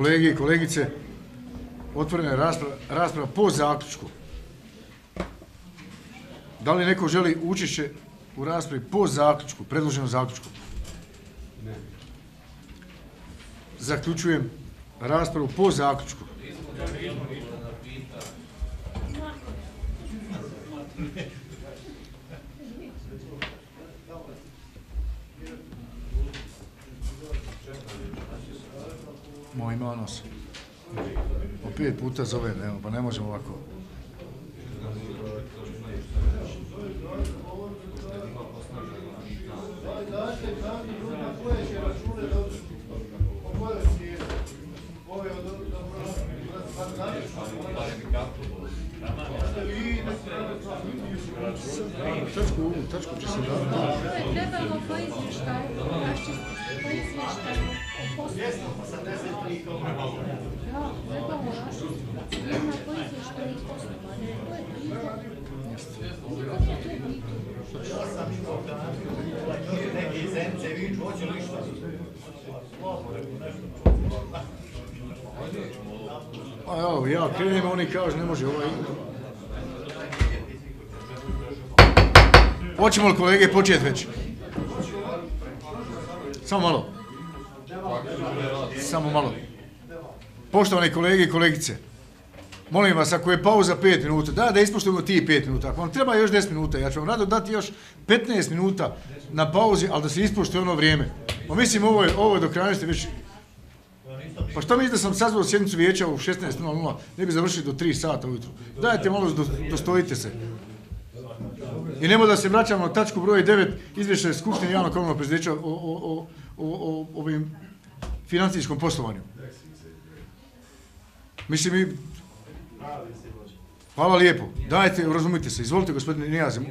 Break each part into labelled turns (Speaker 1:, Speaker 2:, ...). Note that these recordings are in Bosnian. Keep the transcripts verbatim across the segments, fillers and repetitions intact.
Speaker 1: Kolege i kolegice, otvorena je rasprava, rasprava po zaključku. Da li neko želi učešće u raspravi po zaključku, predloženom zaključku? Ne. Zaključujem raspravu po zaključku. Moj Manos. Po pet puta zove, ne, pa ne možemo ovako. Tačku, tačku će se dati.
Speaker 2: To je trebalo po izvještaju, po izvještaju o poslu. Da, trebalo raščistiti. Jedna po izvještaju i poslovanje. To je pitanje.
Speaker 3: Ja sam imao da neki zemce viču, hoće li što?
Speaker 1: A evo, ja krenem, oni kažu ne može ovaj... Hoćemo li kolege početi već? Samo malo. Samo malo. Poštovani kolege i kolegice, molim vas, ako je pauza pet minuta, da, da ispoštujemo ti pet minuta. Ako vam treba još deset minuta, ja ću vam rado dati još petnaest minuta na pauzi, ali da se ispoštuje ono vrijeme. Pa mislim, ovo je, ovo je do krajnosti već... Pa što mislim da sam sazvao sjednicu vijeća u šesnaest nula nula, ne bi završili do tri sata ujutru. Dajte malo, dostojite se. I nemoj da se vraćamo na tačku broj devet, izvješće Skupštine javnog komunalnog preduzeća o, o, o, o, o ovim financijskom poslovanju. Mislim i... Hvala lijepo. Dajte, razumite se. Izvolite, gospodine Nijazim.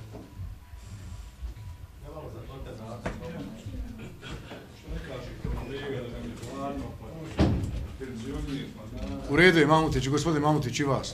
Speaker 1: U redu je, Mamutić, gospodine Mamutić i vas.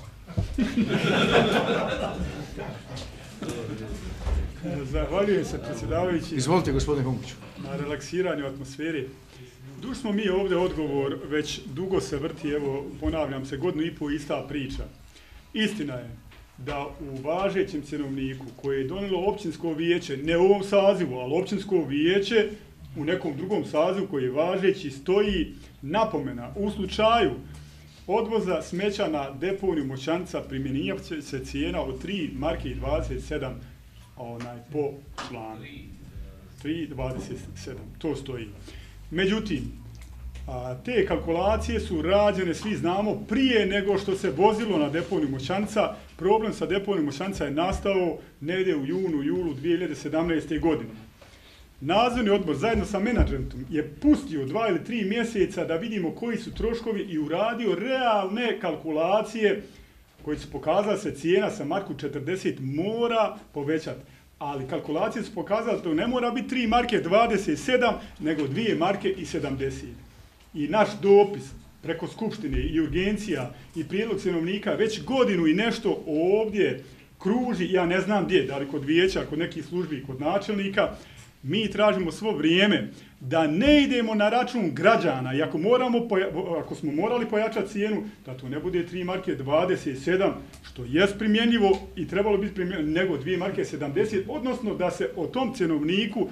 Speaker 4: Zahvaljujem se, predsjedavajući.
Speaker 1: Izvolite, gospodine Humkiću.
Speaker 4: Na relaksiranju atmosferi. Duž smo mi ovdje odgovor, već dugo se vrti, evo, ponavljam se, godinu i pol ista priča. Istina je da u važećem cjenovniku koje je donijelo općinsko vijeće, ne u ovom sazivu, ali općinsko vijeće u nekom drugom sazivu koji je važeći, stoji napomena u slučaju odvoza smeća na deponiju Moćanica primjenjivat će se cijena od tri marke i dvadeset sedam onaj, po članu. tri dvadeset sedam, to stoji. Međutim, a, te kalkulacije su rađene, svi znamo, prije nego što se vozilo na deponiju Moćanica. Problem sa deponijom Moćanica je nastao negdje u junu, julu dvije hiljade sedamnaeste. godine. Nadzorni odbor zajedno sa menadžmentom je pustio dva ili tri mjeseca da vidimo koji su troškovi i uradio realne kalkulacije koji su pokazali da se cijena sa marku četrdeset mora povećati. Ali kalkulacije su pokazali da to ne mora biti tri marke dvadeset sedam, nego dvije marke i sedamdeset. I naš dopis preko Skupštine i urgencija i prijedlog cjenovnika već godinu i nešto ovdje kruži, ja ne znam gdje, da li kod vijeća, kod nekih službi, kod načelnika. Mi tražimo svo vrijeme da ne idemo na račun građana i ako, moramo, ako smo morali pojačati cijenu, da to ne bude tri marke dvadeset sedam, što jest primjenjivo i trebalo biti primjenjivo, nego dvije marke sedamdeset, odnosno da se o tom cjenovniku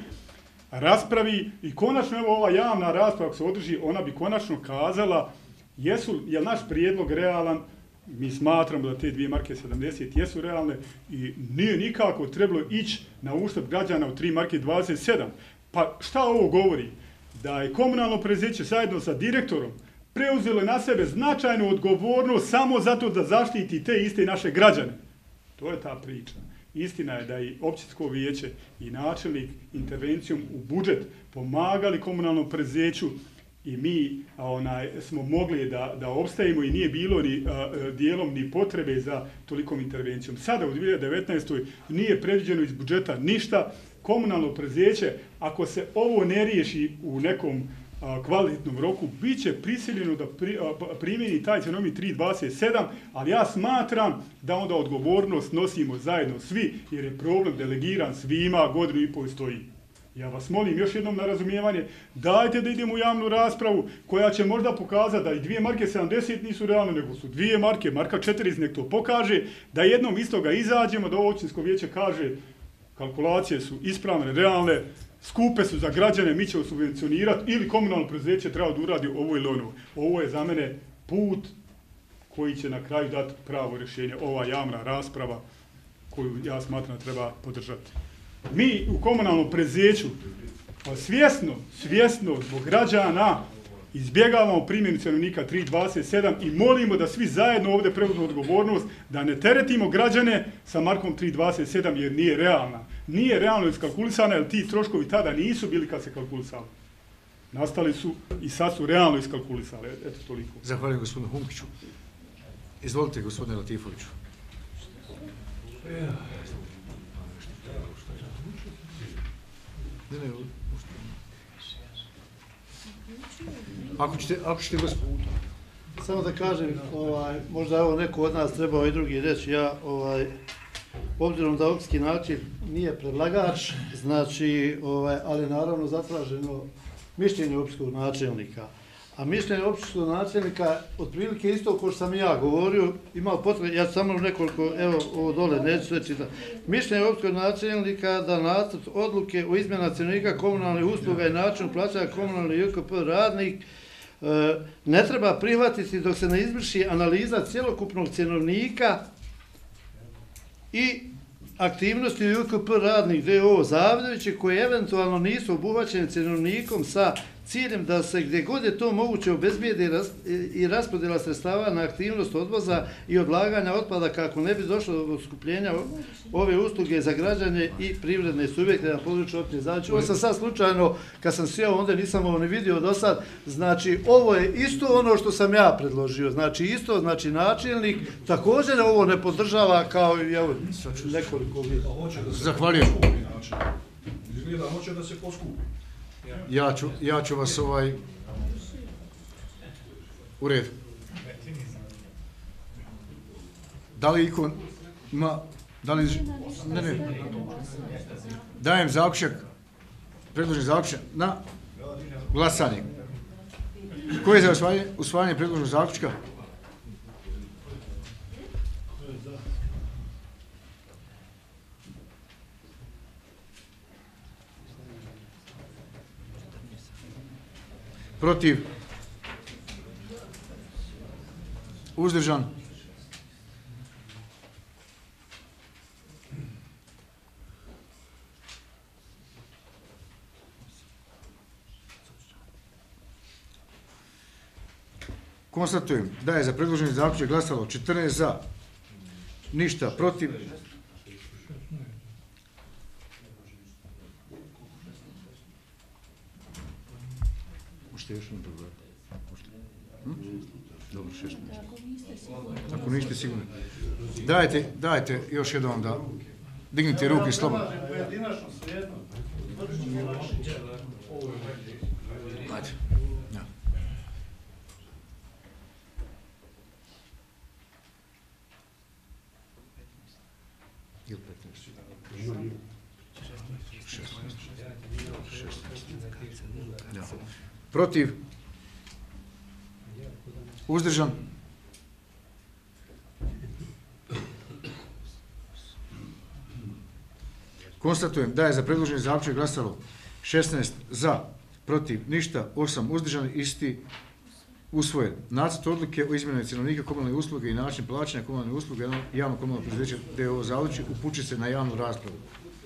Speaker 4: raspravi i konačno evo ova javna rasprava, ako se održi, ona bi konačno kazala jesu, je li naš prijedlog realan. Mi smatramo da te dvije marke sedamdeset jesu realne i nije nikako trebalo ići na uštrb građana od tri marke dvadeset sedam. Pa šta ovo govori? Da je komunalno preduzeće zajedno sa direktorom preuzelo na sebe značajnu odgovornost samo zato da zaštiti te iste naše građane. To je ta priča. Istina je da i općinsko vijeće i načelnik intervencijom u budžet pomagali komunalnom preduzeću i mi onaj, smo mogli da, da opstajemo i nije bilo ni a, dijelom ni potrebe za tolikom intervencijom. Sada u dvije hiljade devetnaestoj. nije predviđeno iz budžeta ništa. Komunalno preduzeće, ako se ovo ne riješi u nekom a, kvalitetnom roku, bit će prisiljeno da pri, a, primjeni taj cjenovnik tri dvadeset sedam, ali ja smatram da onda odgovornost nosimo zajedno svi, jer je problem delegiran svima, godinu i pol stoji. Ja vas molim još jednom na razumijevanje, dajte da idemo u javnu raspravu koja će možda pokazati da i dvije marke sedamdeset nisu realne, nego su dvije marke, marka četiri nek to pokaže, da jednom iz toga izađemo, da ovo općinsko vijeće kaže kalkulacije su ispravne, realne, skupe su za građane, mi ćemo subvencionirati ili komunalno preduzeće treba da uradi ovo ili ono. Ovo je za mene put koji će na kraju dati pravo rješenje, ova javna rasprava koju ja smatram treba podržati. Mi u komunalnom preduzeću svjesno, svjesno zbog građana izbjegavamo primjenu cjenovnika tri dvadeset sedam i molimo da svi zajedno ovdje preuzmu odgovornost da ne teretimo građane sa markom tri dvadeset sedam jer nije realna. Nije realno iskalkulisana jer ti troškovi tada nisu bili kad se kalkulisali. Nastali su i sad su realno iskalkulisali. Eto toliko.
Speaker 1: Zahvaljujem gospodinu Humpiću. Izvolite gospodine Latifoviću. Ne, ne, ako ćete, ako ćete gospodinu.
Speaker 5: Samo da kažem, ovaj, možda ovo neko od nas trebao i drugi reći, ja, ovaj, obzirom da općinski način nije predlagač, znači, ovaj, ali naravno zatraženo mišljenje općinskog načelnika. A mišljenje općinskog načelnika, otprilike isto kao što sam ja govorio, imao potrebe, ja samo nekoliko, evo, ovo dole, neću sve čitati. Mišljenje općinskog načelnika da nacrt odluke o izmjena cjenovnika komunalnih usluga i načinu plaćanja komunalnih J K P radnik e, ne treba prihvatiti dok se ne izvrši analiza cjelokupnog cjenovnika i aktivnosti u J K P radnik D O O Zavidoviće koje eventualno nisu obuhvaćene cjenovnikom sa ciljem da se gdje god je to moguće obezbijedi i raspodjela sredstava na aktivnost odvoza i odlaganja otpada kako ne bi došlo do skupljenja ove usluge za građane i privredne subjekte na području općine. Znači, ovo sam sad slučajno, kad sam sjeo onda nisam ovo ne vidio do sad, znači ovo je isto ono što sam ja predložio, znači isto, znači načelnik također ovo ne podržava kao i evo nekoliko vidjeti.
Speaker 1: Zahvaljujem.
Speaker 6: Izgleda, hoće da se poskupi.
Speaker 1: Ja ću, ja ću vas ovaj... U redu. Da li iko ima... Da li... Ne, ne. Dajem zaključak, predloženi zaključak na glasanje. Ko je za usvajanje, usvajanje predloženog zaključka? Protiv? Uzdržan? Konstatujem da je za predloženi zaključak glasalo četrnaest za, ništa protiv. Možete još jednom pogledati? Hm? Dobro, šesnaest. Ako niste sigurni. Dajte, dajte još jednom da dignite ruke slobodno. Ajde. Ja. Ili petnaest. šesnaest. šesnaest. Ja. Protiv? Uzdržan? Konstatujem da je za predloženi zaključak glasalo šesnaest za, protiv, ništa, osam uzdržan, isti usvojen. Nacrt odluke o izmjeni cjenovnika komunalne usluge i način plaćanja komunalne usluge javno komunalno preduzeće D O O Zavidoviće upućuje se na javnu raspravu.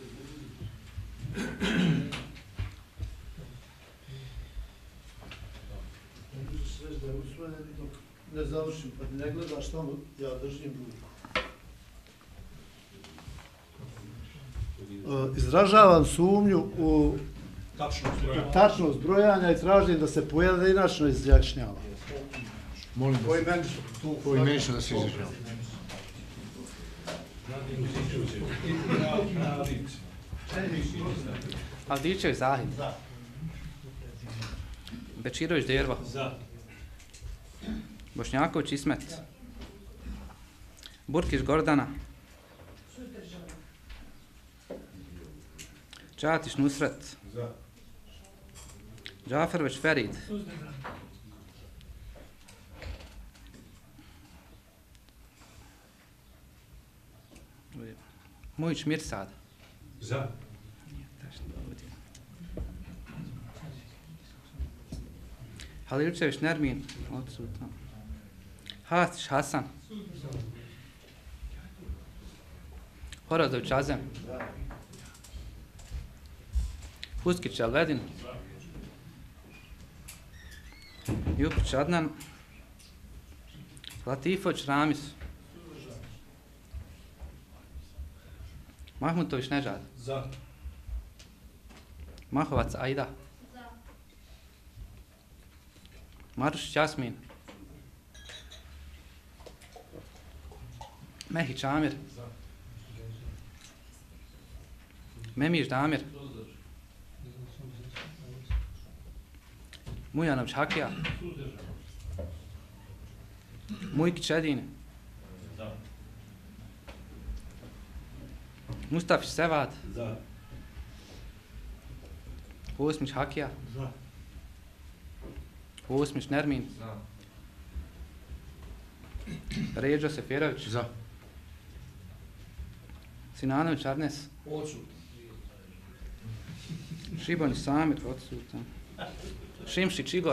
Speaker 5: Ne završim, pa ne gledaš tamo, ja držim ruku. Izražavam sumnju u tačnost brojanja i tražim da se pojedinačno izjašnjava.
Speaker 1: Molim da se poimenično da se izjašnjava.
Speaker 7: Avdićević Zahid. Bečirović Derva. Bošnjaković Ismet. Burkić Gordana. Čatić Nusret.
Speaker 6: Za.
Speaker 7: Džaferović Ferid. Mujić Mirsad.
Speaker 6: Za.
Speaker 7: Halilčević Nermin. Odsutan. Hastić Hasan. Horozović Azem. Fuskić Elvedin. Jupić Adnan. Latifović Ramis. Mahmutović Nežad.
Speaker 6: Za.
Speaker 7: Mahovac Aida. Marušić Jasmin. Mehić Amir. Memić Damir. Mujanović Hakija. Mujkić Edin. Mustafić Sevad.
Speaker 6: Za.
Speaker 7: Osmić Hakija. Osmić Nermin. Ređo Seferović.
Speaker 1: Za.
Speaker 7: Sinanović Arnes. Šibanić Samir, odsutan. Šimšić Igor.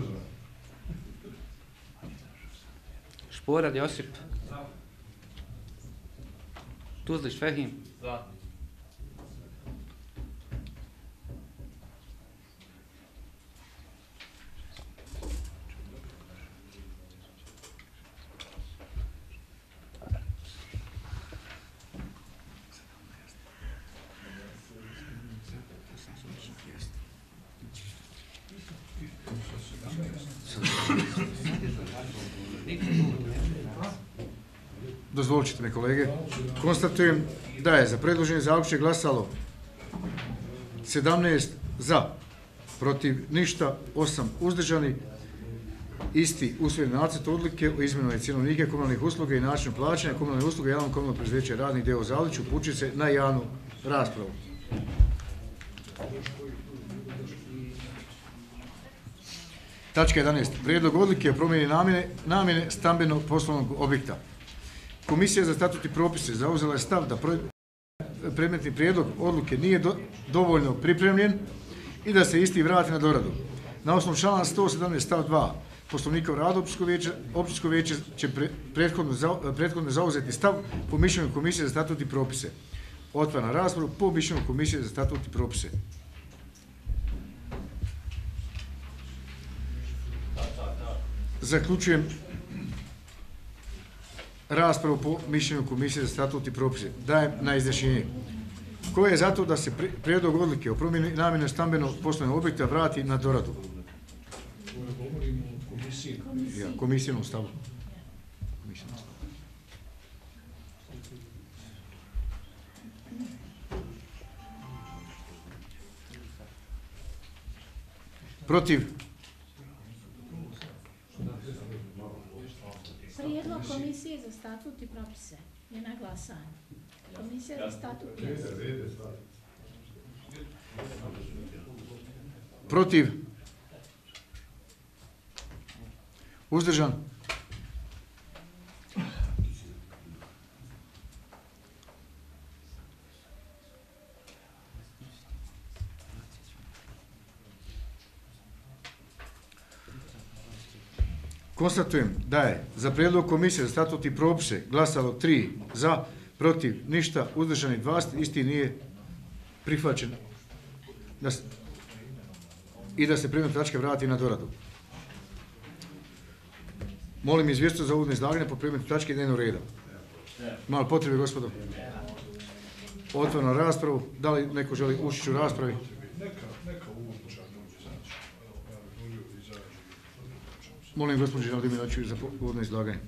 Speaker 7: Šporar Josip. Tuzlić Fehim.
Speaker 1: Dozvolite mi kolege. Konstatujem da je za predloženi zaključak glasalo sedamnaest za, protiv ništa, osam uzdržani. Isti usvojen nacrt odluke o izmjenama cjenovnike komunalnih usluga i načinu plaćanja komunalnih usluga javnog komunalnog preduzeća Radnik d.o.o. Zalić upućuje se na javnu raspravu. Tačka jedanaest. Prijedlog odluke o promjeni namjene, namjene stambenog poslovnog objekta. Komisija za statut i propise zauzela je stav da predmetni prijedlog odluke nije do, dovoljno pripremljen i da se isti vrati na doradu. Na osnovu člana sto sedamnaest stav dva Poslovnika o radu općinsko vijeće, općinsko vijeće će pre, prethodno, za, prethodno zauzeti stav po mišljenju Komisije za statut i propise. Otvaram raspravu po mišljenju Komisije za statut i propise. Zaključujem raspravu po mišljenju Komisije za statut i propise. Dajem na izjašnjenje. Ko je za to da se prijedlog odluke o promjeni namjene stambenog poslovnog objekta vrati na doradu? Ja, komisijenom stavu. Komisijenom stavu. Protiv?
Speaker 2: Prijedlog Komisije za statut i propise je na glasanje. Komisija za statut i propise.
Speaker 1: Protiv? Uzdržan? Konstatujem da je za prijedlog Komisije za statut i propise glasalo tri za, protiv, ništa, uzdržani dva, isti nije prihvaćen da se, i da se predmetna tačka vrati na doradu. Molim izvjestitelja za uvodno izlaganje po predmetnoj tački dnevnog reda. Malo potrebe, gospodo. Otvoreno raspravu. Da li neko želi ući u raspravi? Molim gospođu Žaldiminoviću za uvodno izlaganje.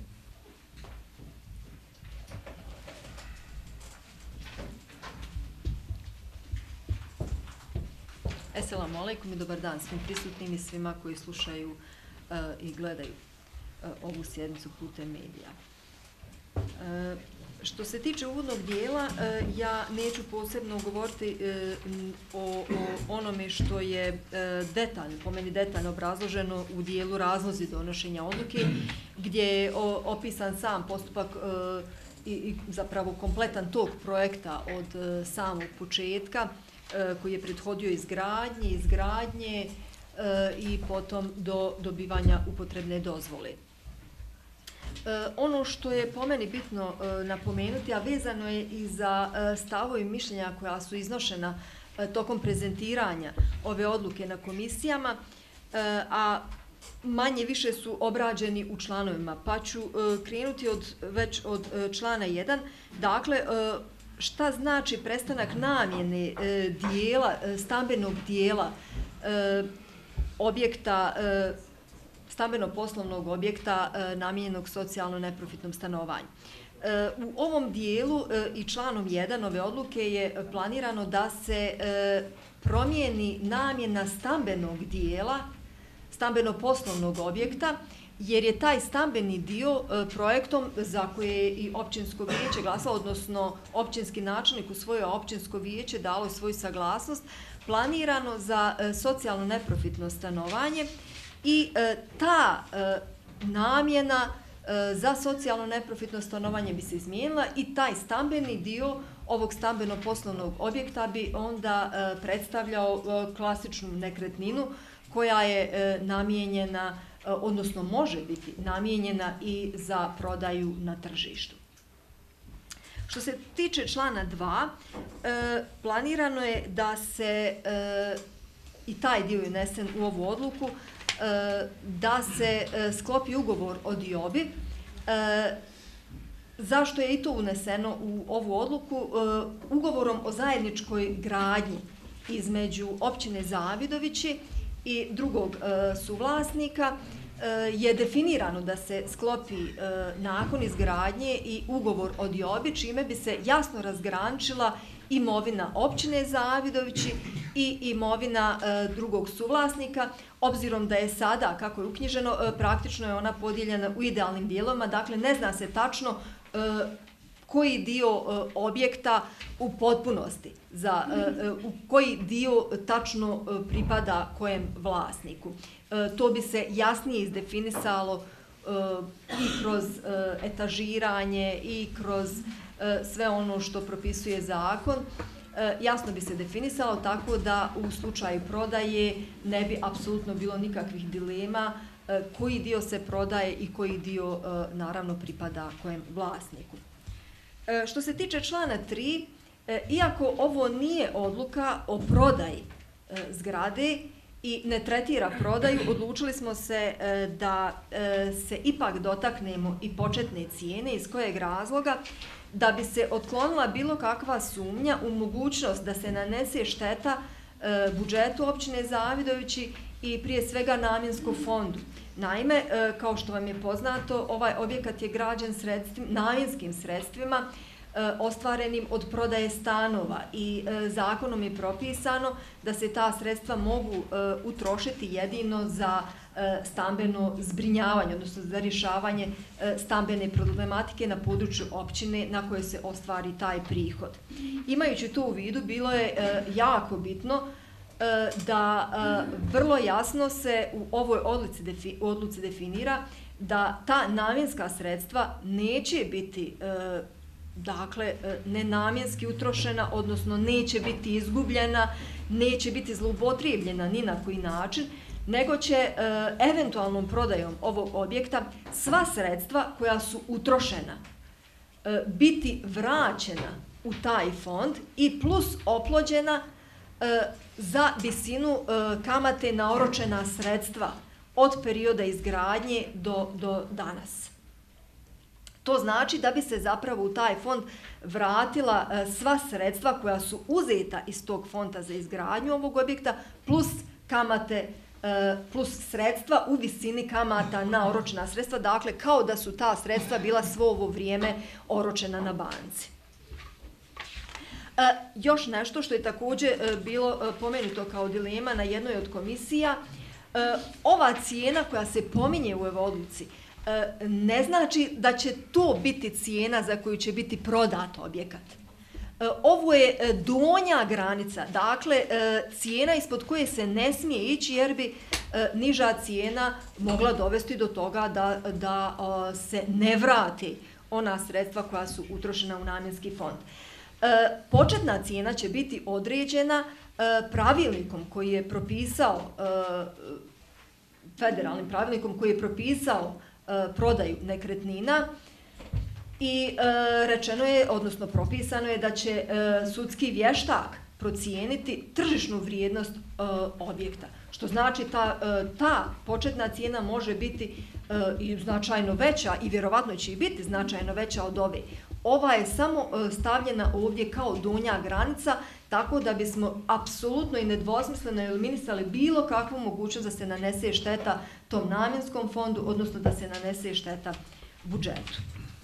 Speaker 8: Esselamu alaikum i dobar dan svim prisutnim i svima koji slušaju uh, i gledaju uh, ovu sjednicu putem medija. Uh, Što se tiče uvodnog dijela, e, ja neću posebno govoriti e, o, o onome što je e, detaljno, po meni detaljno obrazloženo u dijelu razlozi donošenja odluke, gdje je o, opisan sam postupak e, i, i zapravo kompletan tog projekta od e, samog početka, e, koji je prethodio izgradnje, izgradnje e, i potom do dobivanja upotrebne dozvole. E, ono što je po meni bitno e, napomenuti, a vezano je i za e, stavove i mišljenja koja su iznošena e, tokom prezentiranja ove odluke na komisijama, e, a manje više su obrađeni u članovima, pa ću e, krenuti od, već od e, člana jedan. Dakle, e, šta znači prestanak namjene e, dijela, e, stambenog dijela e, objekta, e, stambeno-poslovnog objekta e, namijenjenog socijalno neprofitnom stanovanju. E, u ovom dijelu e, i članom jedan ove odluke je planirano da se e, promijeni namjena stambenog dijela, stambeno-poslovnog objekta, jer je taj stambeni dio e, projektom za koje je i općinsko vijeće glasalo, odnosno općinski načelnik u svoje općinsko vijeće dalo svoju saglasnost, planirano za e, socijalno neprofitno stanovanje. I e, ta e, namjena e, za socijalno neprofitno stanovanje bi se izmijenila i taj stambeni dio ovog stambeno-poslovnog objekta bi onda e, predstavljao e, klasičnu nekretninu koja je e, namijenjena, e, odnosno može biti namijenjena i za prodaju na tržištu. Što se tiče člana dva, e, planirano je da se e, i taj dio je unesen u ovu odluku, da se sklopi ugovor o diobi. Zašto je i to uneseno u ovu odluku? Ugovorom o zajedničkoj gradnji između općine Zavidovići i drugog suvlasnika je definirano da se sklopi nakon izgradnje i ugovor o diobi, čime bi se jasno razgraničila imovina općine Zavidovići i imovina e, drugog suvlasnika, obzirom da je sada, kako je uknjiženo, e, praktično je ona podijeljena u idealnim dijelovima, dakle ne zna se tačno e, koji dio e, objekta u potpunosti, za, e, u koji dio tačno e, pripada kojem vlasniku. E, to bi se jasnije izdefinisalo e, i kroz e, etažiranje i kroz sve ono što propisuje zakon, jasno bi se definisalo tako da u slučaju prodaje ne bi apsolutno bilo nikakvih dilema koji dio se prodaje i koji dio naravno pripada kojem vlasniku. Što se tiče člana tri, iako ovo nije odluka o prodaji zgrade i ne tretira prodaju, odlučili smo se da se ipak dotaknemo i početne cijene, iz kojeg razloga da bi se otklonila bilo kakva sumnja u mogućnost da se nanese šteta e, budžetu općine Zavidovići i prije svega namjenskom fondu. Naime, e, kao što vam je poznato, ovaj objekat je građen sredstvim, namjenskim sredstvima e, ostvarenim od prodaje stanova i e, zakonom je propisano da se ta sredstva mogu e, utrošiti jedino za stambeno zbrinjavanje, odnosno za rješavanje stambene problematike na području općine na koje se ostvari taj prihod. Imajući to u vidu, bilo je jako bitno da vrlo jasno se u ovoj odluci, odluci definira da ta namjenska sredstva neće biti dakle nenamjenski utrošena, odnosno neće biti izgubljena, neće biti zloupotrijebljena ni na koji način, nego će e, eventualnom prodajom ovog objekta sva sredstva koja su utrošena e, biti vraćena u taj fond i plus oplođena e, za visinu e, kamate na oročena sredstva od perioda izgradnje do, do danas. To znači da bi se zapravo u taj fond vratila e, sva sredstva koja su uzeta iz tog fonda za izgradnju ovog objekta plus kamate plus sredstva u visini kamata na oročena sredstva, dakle kao da su ta sredstva bila svo ovo vrijeme oročena na banci. E, još nešto što je također e, bilo e, pomenuto kao dilema na jednoj od komisija, e, ova cijena koja se pominje u ovoj odluci, ne znači da će to biti cijena za koju će biti prodat objekat. Ovo je donja granica, dakle cijena ispod koje se ne smije ići jer bi niža cijena mogla dovesti do toga da, da se ne vrati ona sredstva koja su utrošena u namjenski fond. Početna cijena će biti određena pravilnikom koji je propisao, federalnim pravilnikom koji je propisao prodaju nekretnina i rečeno je, odnosno propisano je da će sudski vještak procijeniti tržišnu vrijednost objekta. Što znači ta, ta početna cijena može biti i značajno veća i vjerovatno će i biti značajno veća od ove. Ova je samo stavljena ovdje kao donja granica, tako da bismo apsolutno i nedvosmisleno eliminisali bilo kakvu mogućnost da se nanese šteta tom namjenskom fondu, odnosno da se nanese šteta budžetu.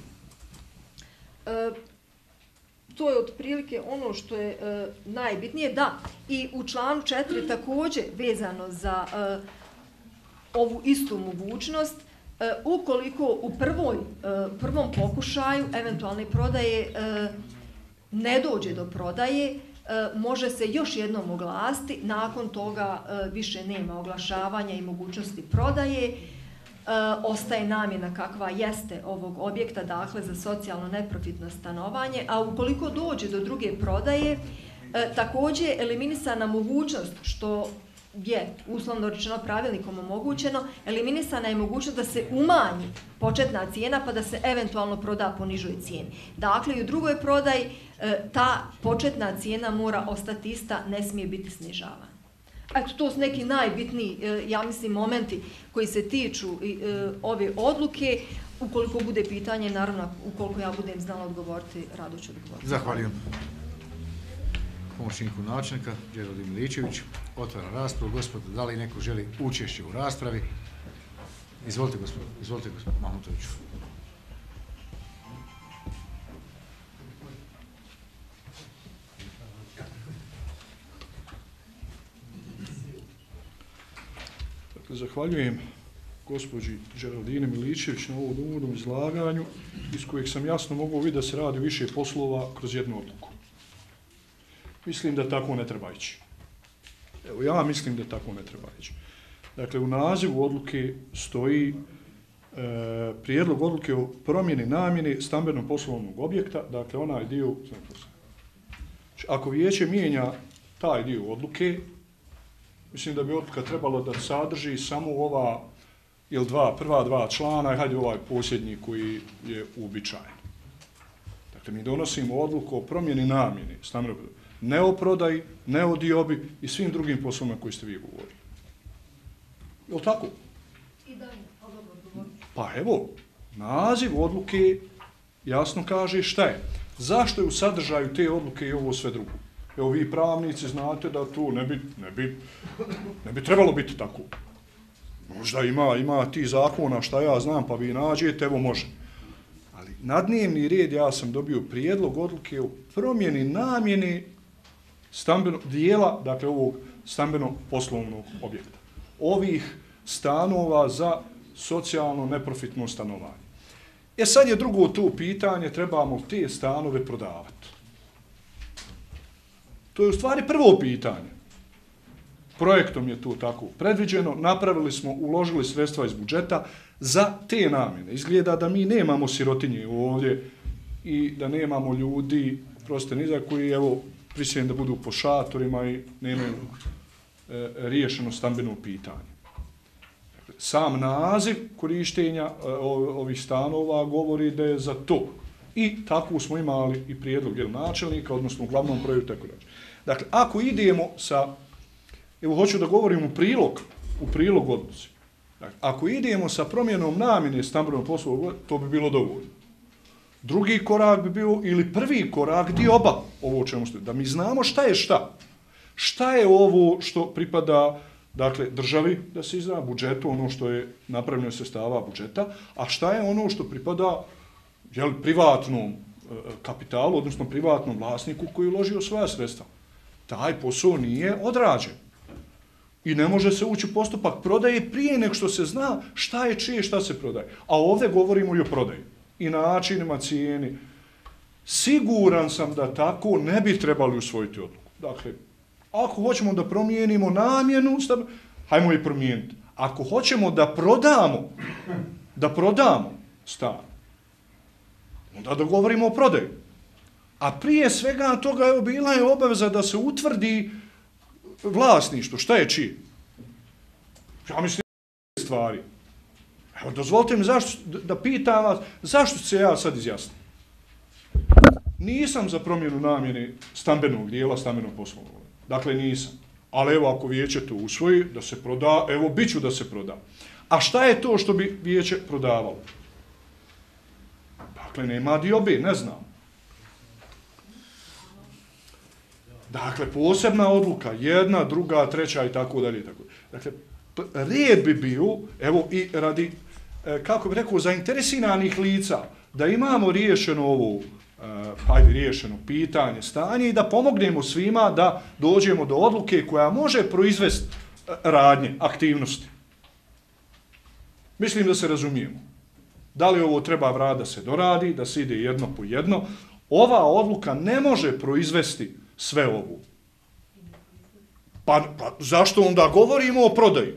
Speaker 8: E, to je otprilike ono što je e, najbitnije. Da, i u članu četiri također vezano za e, ovu istu mogućnost, e, ukoliko u prvoj, e, prvom pokušaju eventualne prodaje e, ne dođe do prodaje, može se još jednom oglasiti, nakon toga više nema oglašavanja i mogućnosti prodaje, ostaje namjena kakva jeste ovog objekta, dakle za socijalno neprofitno stanovanje, a ukoliko dođe do druge prodaje, također je eliminisana mogućnost, što je uslovno rečeno pravilnikom omogućeno, eliminisana je mogućnost da se umanji početna cijena pa da se eventualno proda po nižoj cijeni. Dakle, i u drugoj prodaji ta početna cijena mora ostati ista, ne smije biti snižavana. Eto, to su neki najbitniji, ja mislim, momenti koji se tiču ove odluke. Ukoliko bude pitanje, naravno, ukoliko ja budem znala odgovoriti, rado ću odgovoriti.
Speaker 1: Zahvaljujem pomoćniku načelnika, Đeroldi Miličević. Otvaram raspravu. Gospodo, da li neko želi učešće u raspravi? Izvolite, gospod, izvolite, gospod Mahmutoviću.
Speaker 6: Zahvaljujem gospođi Đeroldini Miličević na ovom uvodnom izlaganju, iz kojeg sam jasno mogao vidjeti da se radi više poslova kroz jednu odluku. Mislim da tako ne treba ići. Evo, ja mislim da tako ne treba ići. Dakle, u nazivu odluke stoji e, prijedlog odluke o promjeni namjene stambenog poslovnog objekta, dakle, onaj dio... Ako vijeće mijenja taj dio odluke, mislim da bi odluka trebala da sadrži samo ova, ili dva, prva dva člana, i hajde ovaj posljednji koji je uobičajen. Dakle, mi donosimo odluku o promjeni namjene stambenog objekta. Ne o prodaji, ne o diobi i svim drugim poslovima koji ste vi govorili. Je li tako? Pa evo, naziv odluke jasno kaže šta je. Zašto je u sadržaju te odluke i ovo sve drugo? Evo, vi pravnici znate da tu ne bi, ne bi, ne bi trebalo biti tako. Možda ima, ima ti zakona šta ja znam, pa vi nađete, evo može. Ali na dnevni red ja sam dobio prijedlog odluke o promjeni namjene stambenog dijela, dakle ovog stambeno-poslovnog objekta. Ovih stanova za socijalno neprofitno stanovanje. E sad je drugo to pitanje, trebamo te stanove prodavati. To je u stvari prvo pitanje. Projektom je to tako predviđeno, napravili smo, uložili sredstva iz budžeta za te namjene. Izgleda da mi nemamo sirotinje ovdje i da nemamo ljudi, proste niza, koji evo prisiljeni da budu po šatorima i nemaju e, riješeno stambeno pitanje. Sam naziv korištenja e, ovih stanova govori da je za to. I tako smo imali i prijedlog jel, načelnika, odnosno u glavnom projektu, tako dađe. Dakle, ako idemo sa, evo hoću da govorim u prilog, u prilog odnosi. Dakle, ako idemo sa promjenom namjene stambenog poslovnog, to bi bilo dovoljno. Drugi korak bi bio, ili prvi korak, dioba, ovo o čemu stoji, da mi znamo šta je šta. Šta je ovo što pripada, dakle, državi, da se izda budžetu, ono što je napravljeno sredstava budžeta, a šta je ono što pripada jel, privatnom e, kapitalu, odnosno privatnom vlasniku koji je uložio svoja sredstva. Taj posao nije odrađen. I ne može se ući u postupak prodaje prije nego što se zna šta je čije, šta se prodaje. A ovdje govorimo i o prodaji. I načinima, cijeni. Siguran sam da tako ne bi trebali usvojiti odluku. Dakle, ako hoćemo da promijenimo namjenu, hajmo je promijeniti. Ako hoćemo da prodamo, da prodamo stan, onda da govorimo o prodaju. A prije svega toga evo, bila je obaveza da se utvrdi vlasništvo, šta je čije. Ja mislim da stvari. Evo, dozvolite mi zašto, da pitam vas, zašto se ja sad izjasnim? Nisam za promjenu namjene stambenog dijela, stambenog poslovnog. Dakle, nisam. Ali evo, ako vijeće to usvoji, da se proda, evo, bit ću da se proda. A šta je to što bi vijeće prodavalo? Dakle, nema diobe, ne znam. Dakle, posebna odluka, jedna, druga, treća i tako dalje. Dakle, red bi bio, evo i radi, kako bih rekao, zainteresiranih lica, da imamo riješeno ovo, hajde, riješeno pitanje, stanje i da pomognemo svima da dođemo do odluke koja može proizvesti radnje, aktivnosti. Mislim da se razumijemo. Da li ovo treba vrat da se doradi, da se ide jedno po jedno, ova odluka ne može proizvesti sve ovo. Pa, pa zašto onda govorimo o prodaji?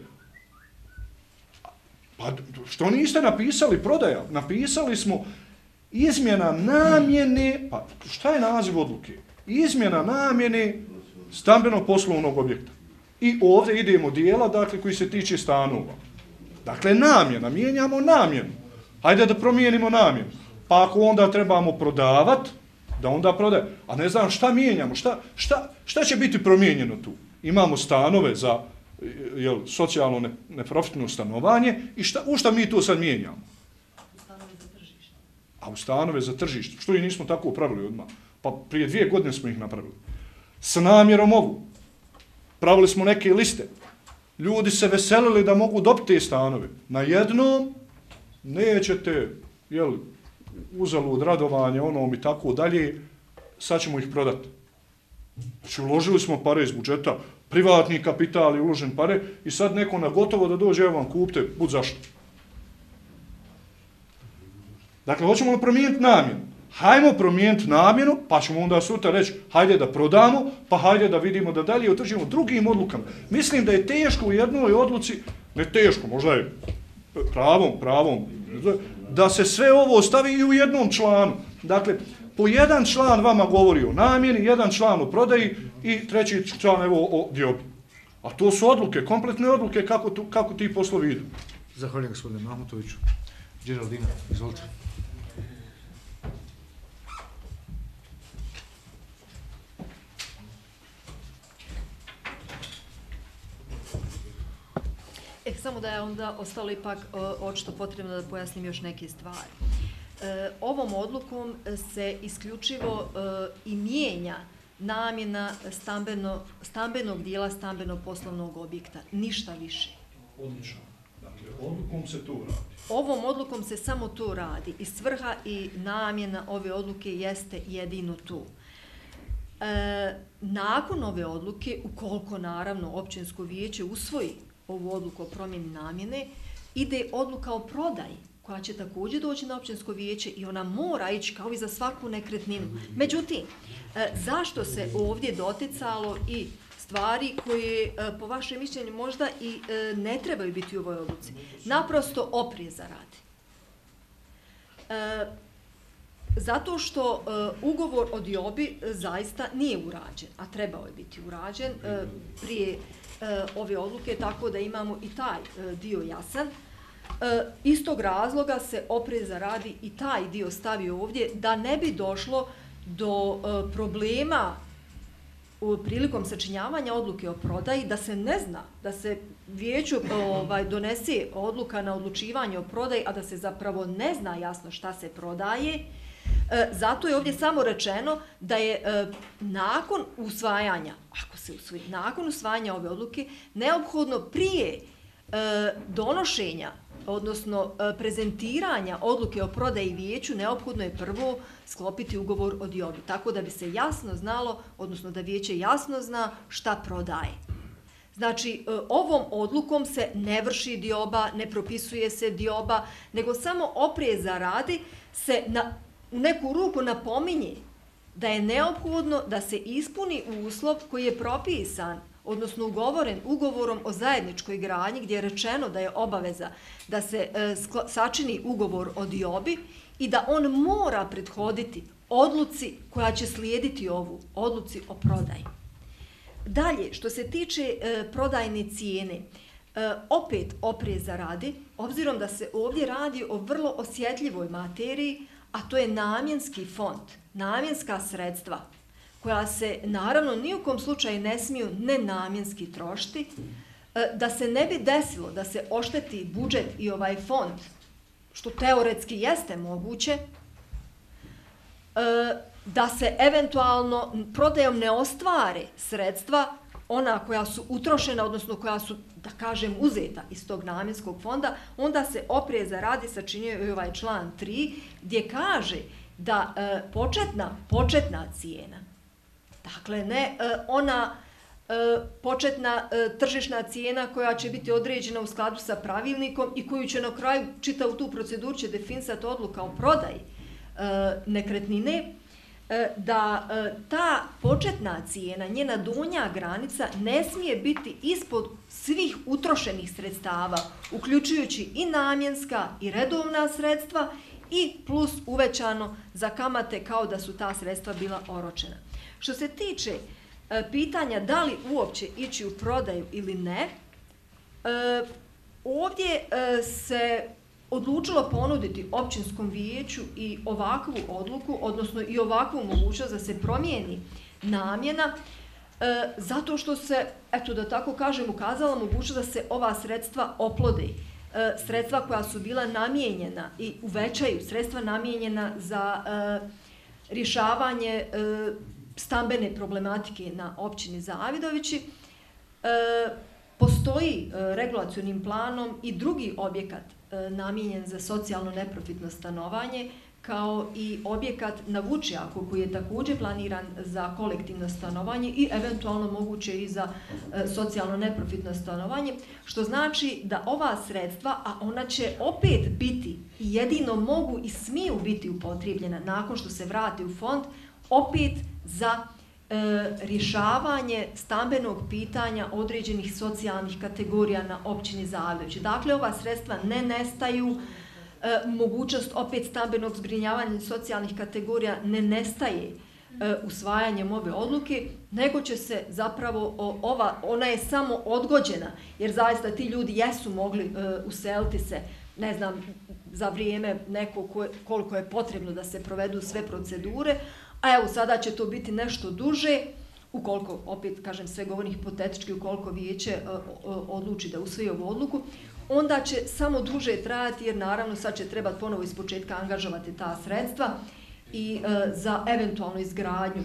Speaker 6: Pa što niste napisali prodaja? Napisali smo izmjena namjene, pa šta je naziv odluke? Izmjena namjene stambeno-poslovnog objekta. I ovdje idemo dijela, dakle, koji se tiče stanova. Dakle, namjena, mijenjamo namjenu. Hajde da promijenimo namjenu. Pa ako onda trebamo prodavati, da onda prodaje. A ne znam šta mijenjamo, šta, šta, šta će biti promijenjeno tu? Imamo stanove za jel, socijalno ne, neprofitno stanovanje i šta, u šta mi tu sad mijenjamo?
Speaker 8: U stanove za tržište.
Speaker 6: A u stanove za tržište. Što i nismo tako upravili odmah? Pa prije dvije godine smo ih napravili. S namjerom ovu. Pravili smo neke liste. Ljudi se veselili da mogu dobiti te stanove. Na jednom nećete, jel, uzalud radovanje, onom i tako dalje, sad ćemo ih prodati. Znači, uložili smo pare iz budžeta, privatni kapital je uložen pare i sad neko na gotovo da dođe, evo vam kupite, bud zašto. Dakle, hoćemo li promijeniti namjenu? Hajmo promijeniti namjenu, pa ćemo onda sutra reći, hajde da prodamo, pa hajde da vidimo da dalje utržimo drugim odlukama. Mislim da je teško u jednoj odluci, ne teško, možda je pravom, pravom, da se sve ovo stavi i u jednom članu. Dakle, po jedan član vama govori o namjeni, jedan član o prodaji i treći član evo o diobi. A to su odluke, kompletne odluke kako, tu, kako ti poslovi idu.
Speaker 1: Zahvaljujem gospodine Mahmutoviću. Geraldina, izvolite.
Speaker 8: E, samo da je onda ostalo ipak očito potrebno da pojasnim još neke stvari. E, ovom odlukom se isključivo e, i mijenja namjena stambeno, stambenog dijela stambeno-poslovnog objekta. Ništa više.
Speaker 6: Odlično. Dakle, odlukom se to radi.
Speaker 8: Ovom odlukom se samo to radi i svrha i namjena ove odluke jeste jedino tu. E, nakon ove odluke, ukoliko naravno općinsko vijeće usvoji ovu odluku o promjeni namjene, ide odluka o prodaji, koja će također doći na općinsko vijeće i ona mora ići kao i za svaku nekretninu. Međutim, zašto se ovdje doticalo i stvari koje, po vašem mišljenju, možda i ne trebaju biti u ovoj odluci? Naprosto opreza radi. Zato što ugovor o diobi zaista nije urađen, a trebao je biti urađen prije ove odluke, tako da imamo i taj dio jasan. Iz tog razloga se opreza radi i taj dio stavi ovdje da ne bi došlo do problema prilikom sačinjavanja odluke o prodaji, da se ne zna, da se vijeću ovaj, donese odluka na odlučivanje o prodaji, a da se zapravo ne zna jasno šta se prodaje. Zato je ovdje samo rečeno da je nakon usvajanja, ako se usvoji, nakon usvajanja ove odluke, neophodno prije donošenja, odnosno prezentiranja odluke o prodaji vijeću, neophodno je prvo sklopiti ugovor o diobi. Tako da bi se jasno znalo, odnosno da vijeće jasno zna šta prodaje. Znači, ovom odlukom se ne vrši dioba, ne propisuje se dioba, nego samo opreza radi se na, u neku ruku napominje da je neophodno da se ispuni uslov koji je propisan, odnosno ugovoren ugovorom o zajedničkoj gradnji, gdje je rečeno da je obaveza da se e, sačini ugovor o diobi i da on mora prethoditi odluci koja će slijediti ovu, odluci o prodaji. Dalje, što se tiče e, prodajne cijene, e, opet opreza radi, obzirom da se ovdje radi o vrlo osjetljivoj materiji, a to je namjenski fond, namjenska sredstva, koja se naravno ni u kom slučaju ne smiju nenamjenski trošiti, e, da se ne bi desilo da se ošteti budžet i ovaj fond, što teoretski jeste moguće, e, da se eventualno prodajom ne ostvare sredstva, ona koja su utrošena, odnosno koja su, da kažem, uzeta iz tog namjenskog fonda, onda se opreza radi, sačinjuje i ovaj član tri, gdje kaže da e, početna, početna cijena, dakle ne e, ona e, početna e, tržišna cijena koja će biti određena u skladu sa pravilnikom i koju će na kraju čitavu tu proceduru će definisati odluka o prodaji e, nekretnine, da ta početna cijena, njena donja granica, ne smije biti ispod svih utrošenih sredstava, uključujući i namjenska i redovna sredstva i plus uvećano za kamate kao da su ta sredstva bila oročena. Što se tiče pitanja da li uopće ići u prodaju ili ne, ovdje se odlučilo ponuditi općinskom vijeću i ovakvu odluku, odnosno i ovakvu mogućnost da se promijeni namjena, e, zato što se, eto da tako kažem, ukazala mogućnost da se ova sredstva oplode. E, sredstva koja su bila namijenjena i uvećaju, sredstva namijenjena za e, rješavanje e, stambene problematike na općini Zavidovići, e, postoji e, regulacionim planom i drugi objekat namijenjen za socijalno neprofitno stanovanje, kao i objekat na Vučjaku koji je također planiran za kolektivno stanovanje i eventualno moguće i za e, socijalno neprofitno stanovanje, što znači da ova sredstva, a ona će opet biti i jedino mogu i smiju biti upotrijebljena nakon što se vrati u fond, opet za E, rješavanje stambenog pitanja određenih socijalnih kategorija na općini Zavidovići. Dakle, ova sredstva ne nestaju, e, mogućnost opet stambenog zbrinjavanja socijalnih kategorija ne nestaje e, usvajanjem ove odluke, nego će se zapravo o, ova, ona je samo odgođena, jer zaista ti ljudi jesu mogli e, useliti se, ne znam, za vrijeme neko koje, koliko je potrebno da se provedu sve procedure, a evo sada će to biti nešto duže, ukoliko, opet kažem, sve govorim hipotetički, ukoliko vijeće odluči da usvoji ovu odluku, onda će samo duže trajati, jer naravno sad će trebati ponovo iz početka angažovati ta sredstva i e, za eventualnu izgradnju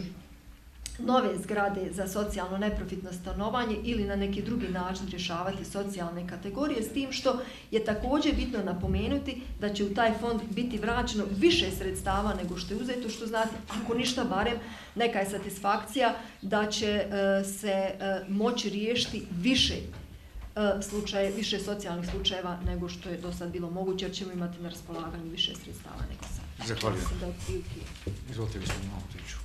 Speaker 8: nove zgrade za socijalno neprofitno stanovanje ili na neki drugi način rješavati socijalne kategorije, s tim što je također bitno napomenuti da će u taj fond biti vraćeno više sredstava nego što je uzeto, što znate, ako ništa barem neka je satisfakcija da će e, se e, moći riješiti više e, slučaje, više socijalnih slučajeva nego što je do sad bilo moguće, jer ćemo imati na raspolaganju više sredstava nego sad.
Speaker 1: Zahvaljujem. Izvolite, gospodin Maletiću.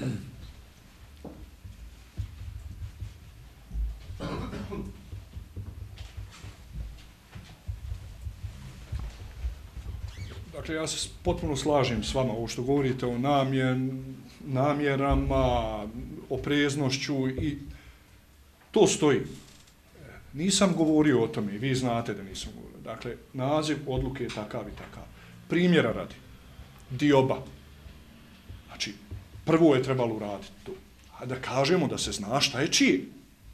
Speaker 6: Dakle, ja se potpuno slažem s vama ovo što govorite o namjen, namjerama, opreznošću i to stoji. Nisam govorio o tome, vi znate da nisam govorio. Dakle, naziv odluke je takav i takav. Primjera radi. Dioba. Znači, prvo je trebalo uraditi to. A da kažemo da se zna šta je čije.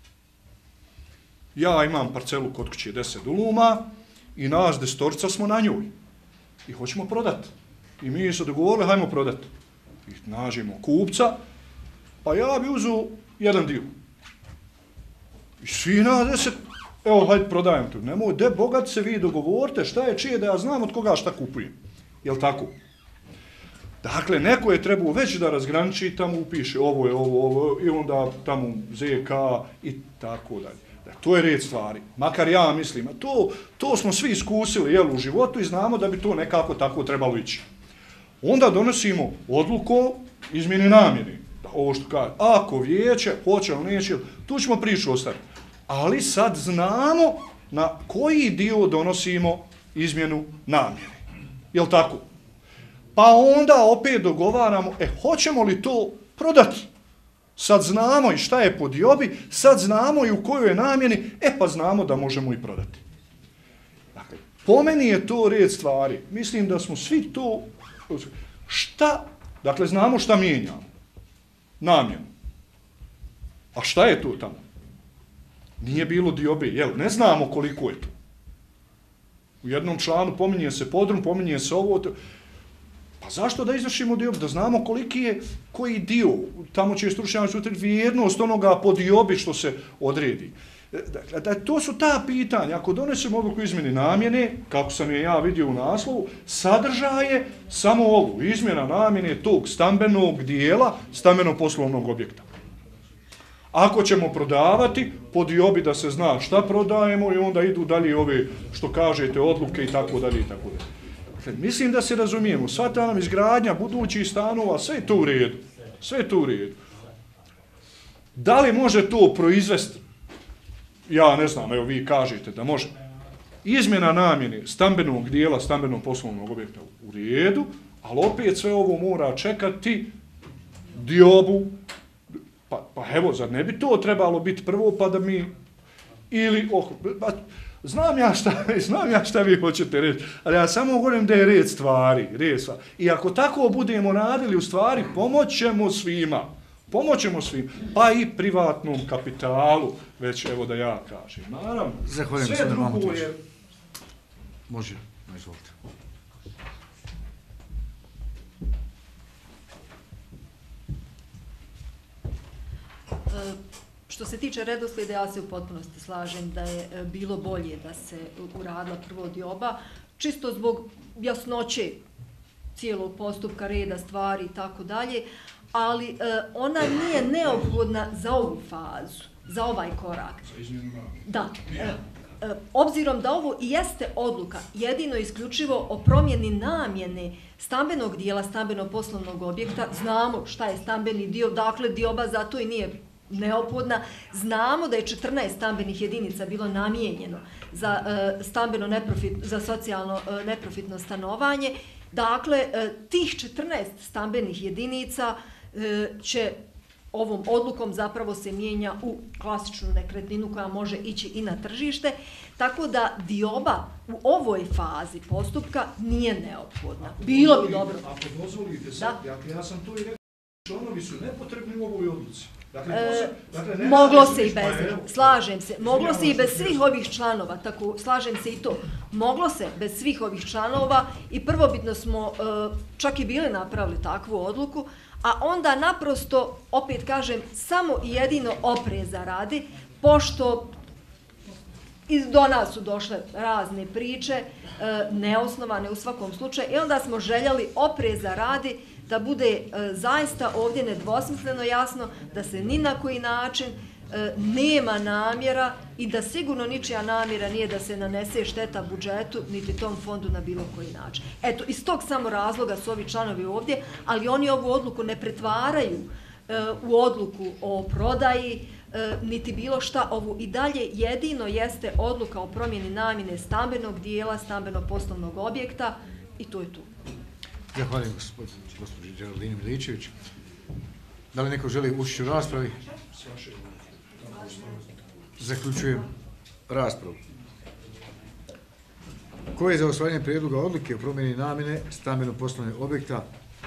Speaker 6: Ja imam parcelu kod kuće deset duluma i nas desetorica smo na njoj. I hoćemo prodati. I mi se dogovorili, hajmo prodati. I nađemo kupca, pa ja bi uzeo jedan dio. I svi na deset, evo, hajde prodajem tu. Nemoj, de bogat se vi dogovorite šta je čije da ja znam od koga šta kupujem. Jel' tako? Dakle, neko je trebao već da razgraniči, tamo upiše ovo je ovo, ovo i onda tamo Z K i tako dalje. To je red stvari, makar ja mislim. To, to smo svi iskusili jel, u životu i znamo da bi to nekako tako trebalo ići. Onda donosimo odluku o izmjeni namjene. Ovo što kaže, ako vijeće, hoće ili neće, tu ćemo priču ostaviti. Ali sad znamo na koji dio donosimo izmjenu namjene. Jel tako? Pa onda opet dogovaramo, e, hoćemo li to prodati? Sad znamo i šta je po diobi, sad znamo i u kojoj je namjeni, e pa znamo da možemo i prodati. Dakle, po meni je to red stvari. Mislim da smo svi to... Šta? Dakle, znamo šta mijenjamo. Namjenu. A šta je to tamo? Nije bilo diobe, jel? Ne znamo koliko je to. U jednom članu pominje se podrum, pominje se ovo... Pa zašto da izvršimo diobu? Da znamo koliki je, koji dio, tamo će stručnjaci utvrditi vrijednost onoga po diobi što se odredi. Dakle, da, to su ta pitanja. Ako donesemo odluku izmjeni namjene, kako sam je ja vidio u naslovu, sadržaje samo ovu, izmjena namjene tog stambenog dijela, stambeno-poslovnog objekta. Ako ćemo prodavati, po diobi da se zna šta prodajemo i onda idu dalje ove, što kažete, odluke i tako dalje i tako dalje. Mislim da se razumijemo, sva ta nam izgradnja budućih stanova, sve je to u redu. Sve je to u redu. Da li može to proizvesti? Ja ne znam, evo vi kažete da može. Izmjena namjene stambenog dijela, stambenog poslovnog objekta u redu, ali opet sve ovo mora čekati diobu. Pa, pa evo, zar ne bi to trebalo biti prvo pa da mi... Ili... Oh, ba, Znam ja, šta, znam ja šta vi hoćete reći, ali ja samo govorim da je red stvari, red stvari. I ako tako budemo radili u stvari, pomoćemo svima, pomoćemo svima, pa i privatnom kapitalu, već evo da ja kažem. Naravno,
Speaker 1: Zahvaljujem
Speaker 6: sve drugo
Speaker 1: Mamutović.
Speaker 6: je...
Speaker 1: Može, izvolite.
Speaker 8: Što se tiče redoslijeda, ja se u potpunosti slažem da je bilo bolje da se uradila prvo dioba, čisto zbog jasnoće cijelog postupka, reda, stvari i tako dalje, ali ona nije neophodna za ovu fazu, za ovaj korak. Da. Obzirom da ovo i jeste odluka jedino isključivo o promjeni namjene stambenog dijela stambeno-poslovnog objekta, znamo šta je stambeni dio, dakle dioba zato i nije neophodna. Znamo da je četrnaest stambenih jedinica bilo namijenjeno za stambeno neprofit, za socijalno neprofitno stanovanje. Dakle, tih četrnaest stambenih jedinica će ovom odlukom zapravo se mijenja u klasičnu nekretninu koja može ići i na tržište, tako da dioba u ovoj fazi postupka nije neophodna. Bilo bi dobro.
Speaker 6: Ako dozvolite sad, dakle, ja sam to i rekao, članovi su nepotrebni u ovoj odluci. Dakle,
Speaker 8: E,
Speaker 6: dakle, ne
Speaker 8: moglo
Speaker 6: se
Speaker 8: se i bez, slažem se, moglo se i bez svih ovih članova, tako, slažem se i to, moglo se bez svih ovih članova i prvobitno smo e, čak i bili napravili takvu odluku, a onda naprosto, opet kažem, samo i jedino opreza radi, pošto iz do nas su došle razne priče, e, neosnovane u svakom slučaju, i onda smo željeli opreza radi da bude e, zaista ovdje nedvosmisleno jasno da se ni na koji način e, nema namjera i da sigurno ničija namjera nije da se nanese šteta budžetu niti tom fondu na bilo koji način. Eto, iz tog samo razloga su ovi članovi ovdje, ali oni ovu odluku ne pretvaraju e, u odluku o prodaji, e, niti bilo šta. Ovu i dalje jedino jeste odluka o promjeni namjene stambenog dijela, stambeno-poslovnog objekta i to je tu.
Speaker 1: Zahvaljujem gospođi Đeraldini Miličević. Da li neko želi ući u raspravi? Zaključujem raspravu. Ko je za usvajanje prijedloga odluke o promjeni namjene stambeno-poslovnog objekta?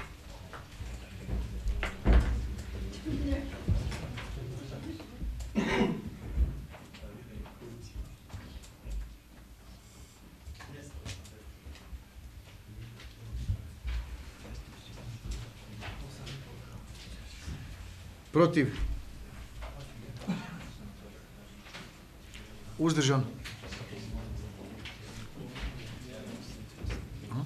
Speaker 1: Protiv? Uzdržan? Aha.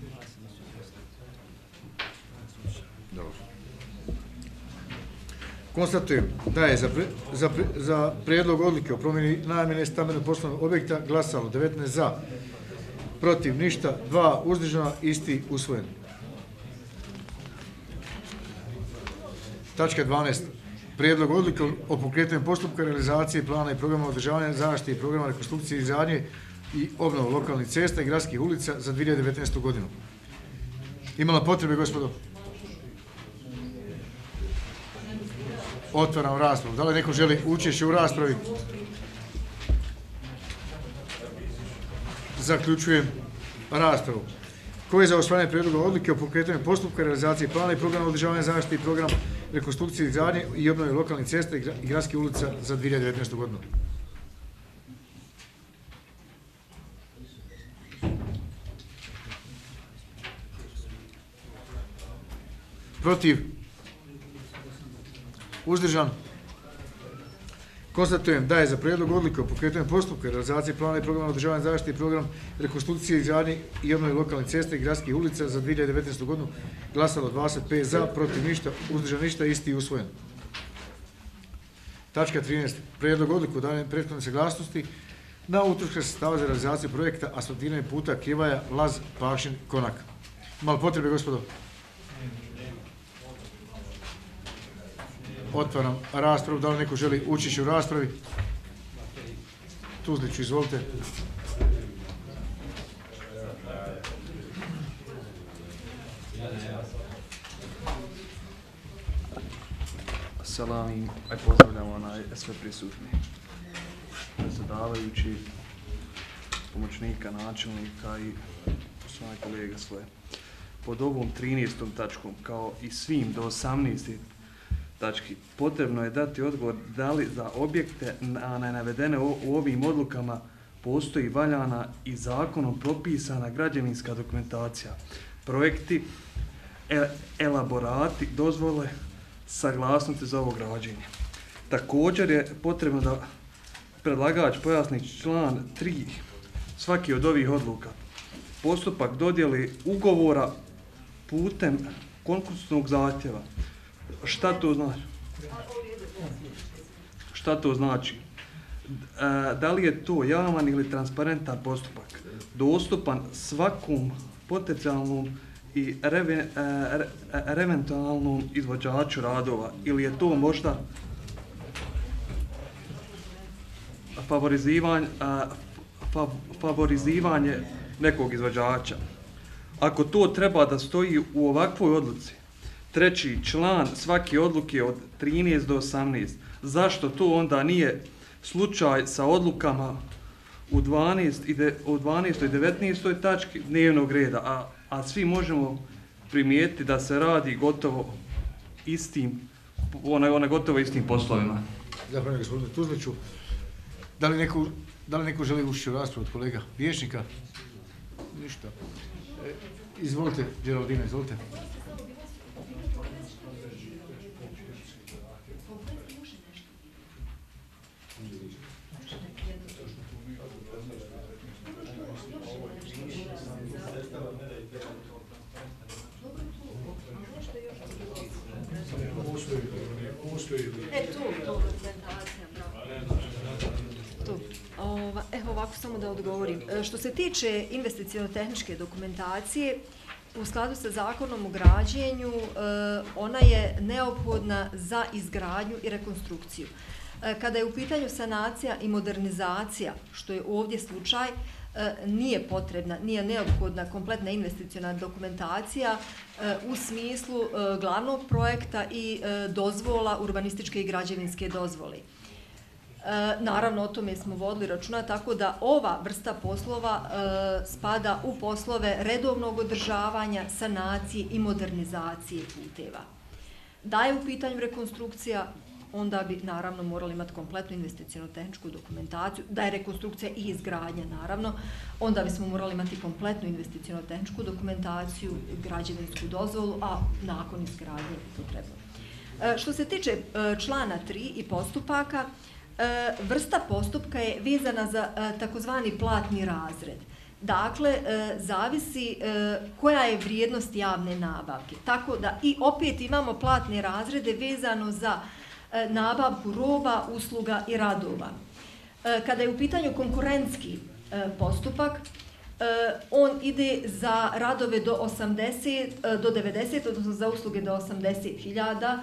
Speaker 1: Dobro. Konstatujem da je za, pre, za, pre, za prijedlog odluke o promjeni namjene stambenog poslovnog objekta glasalo devetnaest za, protiv ništa, dva uzdržana, isti usvojen. Tačka dvanaest. Prijedlog odluke o pokretanju postupka realizacije plana i programa održavanja zaštite i programa rekonstrukcije i izgradnje i obnove lokalnih cesta i gradskih ulica za dvije hiljade devetnaestu. godinu. Imala potrebe, gospodo? Otvaram raspravu. Da li neko želi učešće u raspravi? Zaključujem raspravu. Ko je za usvajanje prijedloga odluke o pokretanju postupka realizacije plana i programa održavanja zaštite i program rekonstrukcije i izgradnje i obnove lokalnih cesta i gradskih ulica za dvije hiljade devetnaestu. godinu? Protiv? Uzdržan? Konstatujem da je za prijedlog odluke o pokretanju postupka realizacije plana i programa održavanja zaštite i program rekonstrukcije i izgradnje i obnove lokalnih cesta i gradskih ulica za dvije hiljade devetnaestu. godinu glasalo dvadeset pet za, protiv ništa, uzdržan ništa, isti i usvojen. Tačka trinaest. Prijedlog odluke o davanju prethodne saglasnosti na utrošak sredstava za realizaciju projekta asfaltiranje puta Krivaja, Laz, Pakšin, Konak. Malo potrebe, gospodo? Otvaram raspravu. Da li neko želi učešće u raspravi? Tuzliću, izvolite.
Speaker 9: Salam i pozdravljam onaj sve prisutni. Predsjedavajući, pomoćnika, načelnika i svoje kolege svoje. Pod ovom trinaestom tačkom, kao i svim do osamnaeste tački, potrebno je dati odgovor da li za objekte navedene u ovim odlukama postoji valjana i zakonom propisana građevinska dokumentacija, projekti, elaborati, dozvole, saglasnosti za ovo građenje. Također je potrebno da predlagač pojasni član tri svaki od ovih odluka. Postupak dodjeli ugovora putem konkursnog zahtjeva. Šta to znači? Šta to znači? Da li je to javan ili transparentan postupak? Dostupan svakom potencijalnom i reve, re, eventualnom izvođaču radova, ili je to možda favorizivanje, favorizivanje nekog izvođača? Ako to treba da stoji u ovakvoj odluci, treći član svake odluke od trinaest do osamnaest, zašto to onda nije slučaj sa odlukama u dvanaestoj i devetnaestoj tački dnevnog reda, a, a svi možemo primijetiti da se radi gotovo istim, ona, ona gotovo istim poslovima.
Speaker 1: Zapravo, gospodine Tuzliću, da li neko, da li neko želi ući u raspravu od kolega vijećnika? Ništa. E, izvolite, Geraldina, izvolite.
Speaker 8: E, tu, tu, dokumentacija, bravo. Ova, evo ovako samo da odgovorim. E, što se tiče investiciono-tehničke dokumentacije, u skladu sa zakonom o građenju, e, ona je neophodna za izgradnju i rekonstrukciju. E, kada je u pitanju sanacija i modernizacija, što je ovdje slučaj, e, nije potrebna, nije neophodna kompletna investiciona dokumentacija e, u smislu e, glavnog projekta i e, dozvola, urbanističke i građevinske dozvole. E, naravno, o tome smo vodili računa, tako da ova vrsta poslova e, spada u poslove redovnog održavanja, sanacije i modernizacije puteva. Da je u pitanju rekonstrukcija, onda bi naravno morali imati kompletnu investiciono-tehničku dokumentaciju, da je rekonstrukcija i izgradnja naravno, onda bismo morali imati kompletnu investiciono-tehničku dokumentaciju, građevinsku dozvolu, a nakon izgradnje to treba. E, što se tiče e, člana tri i postupaka, e, vrsta postupka je vezana za e, takozvani platni razred. Dakle, e, zavisi e, koja je vrijednost javne nabavke. Tako da i opet imamo platne razrede vezano za nabavku roba, usluga i radova. Kada je u pitanju konkurentski postupak, on ide za radove do osamdeset, do devedeset, odnosno za usluge do osamdeset hiljada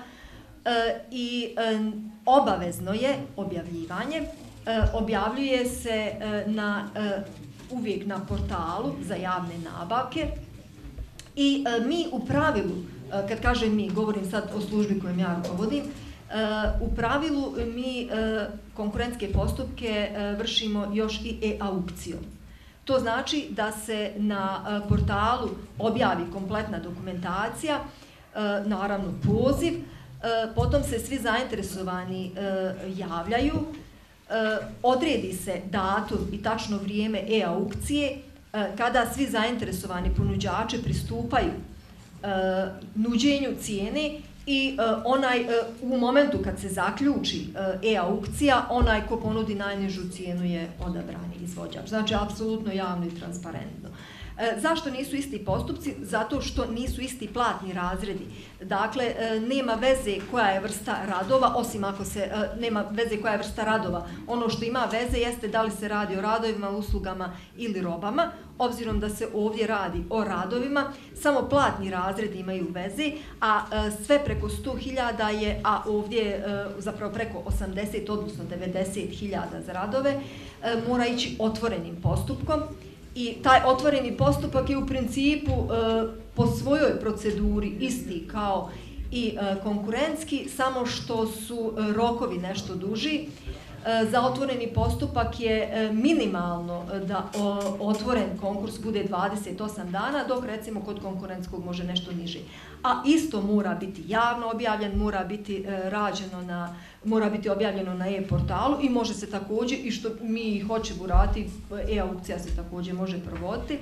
Speaker 8: i obavezno je objavljivanje. Objavljuje se na, uvijek na portalu za javne nabavke i mi u pravilu, kad kažem mi, govorim sad o službi kojom ja rukovodim, u pravilu mi konkurentske postupke vršimo još i e-aukcijom. To znači da se na portalu objavi kompletna dokumentacija, naravno poziv, potom se svi zainteresovani javljaju, odredi se datum i tačno vrijeme e-aukcije kada svi zainteresovani ponuđači pristupaju nuđenju cijene i onaj u momentu kad se zaključi e-aukcija, onaj ko ponudi najnižu cijenu je odabrani izvođač. Znači, apsolutno javno i transparentno. Zašto nisu isti postupci? Zato što nisu isti platni razredi. Dakle, nema veze koja je vrsta radova, osim ako se nema veze koja je vrsta radova. Ono što ima veze jeste da li se radi o radovima, uslugama ili robama. Obzirom da se ovdje radi o radovima, samo platni razredi imaju veze, a sve preko sto hiljada je, a ovdje zapravo preko osamdeset, odnosno devedeset hiljada za radove, mora ići otvorenim postupkom. I taj otvoreni postupak je u principu po svojoj proceduri isti kao i konkurentski, samo što su rokovi nešto duži. Za otvoreni postupak je minimalno da otvoren konkurs bude dvadeset osam dana, dok recimo kod konkurentskog može nešto niže. A isto mora biti javno objavljen, mora biti rađeno na, mora biti objavljeno na e-portalu i može se također, i što mi hoćemo uraditi, e-aukcija se također može provoditi.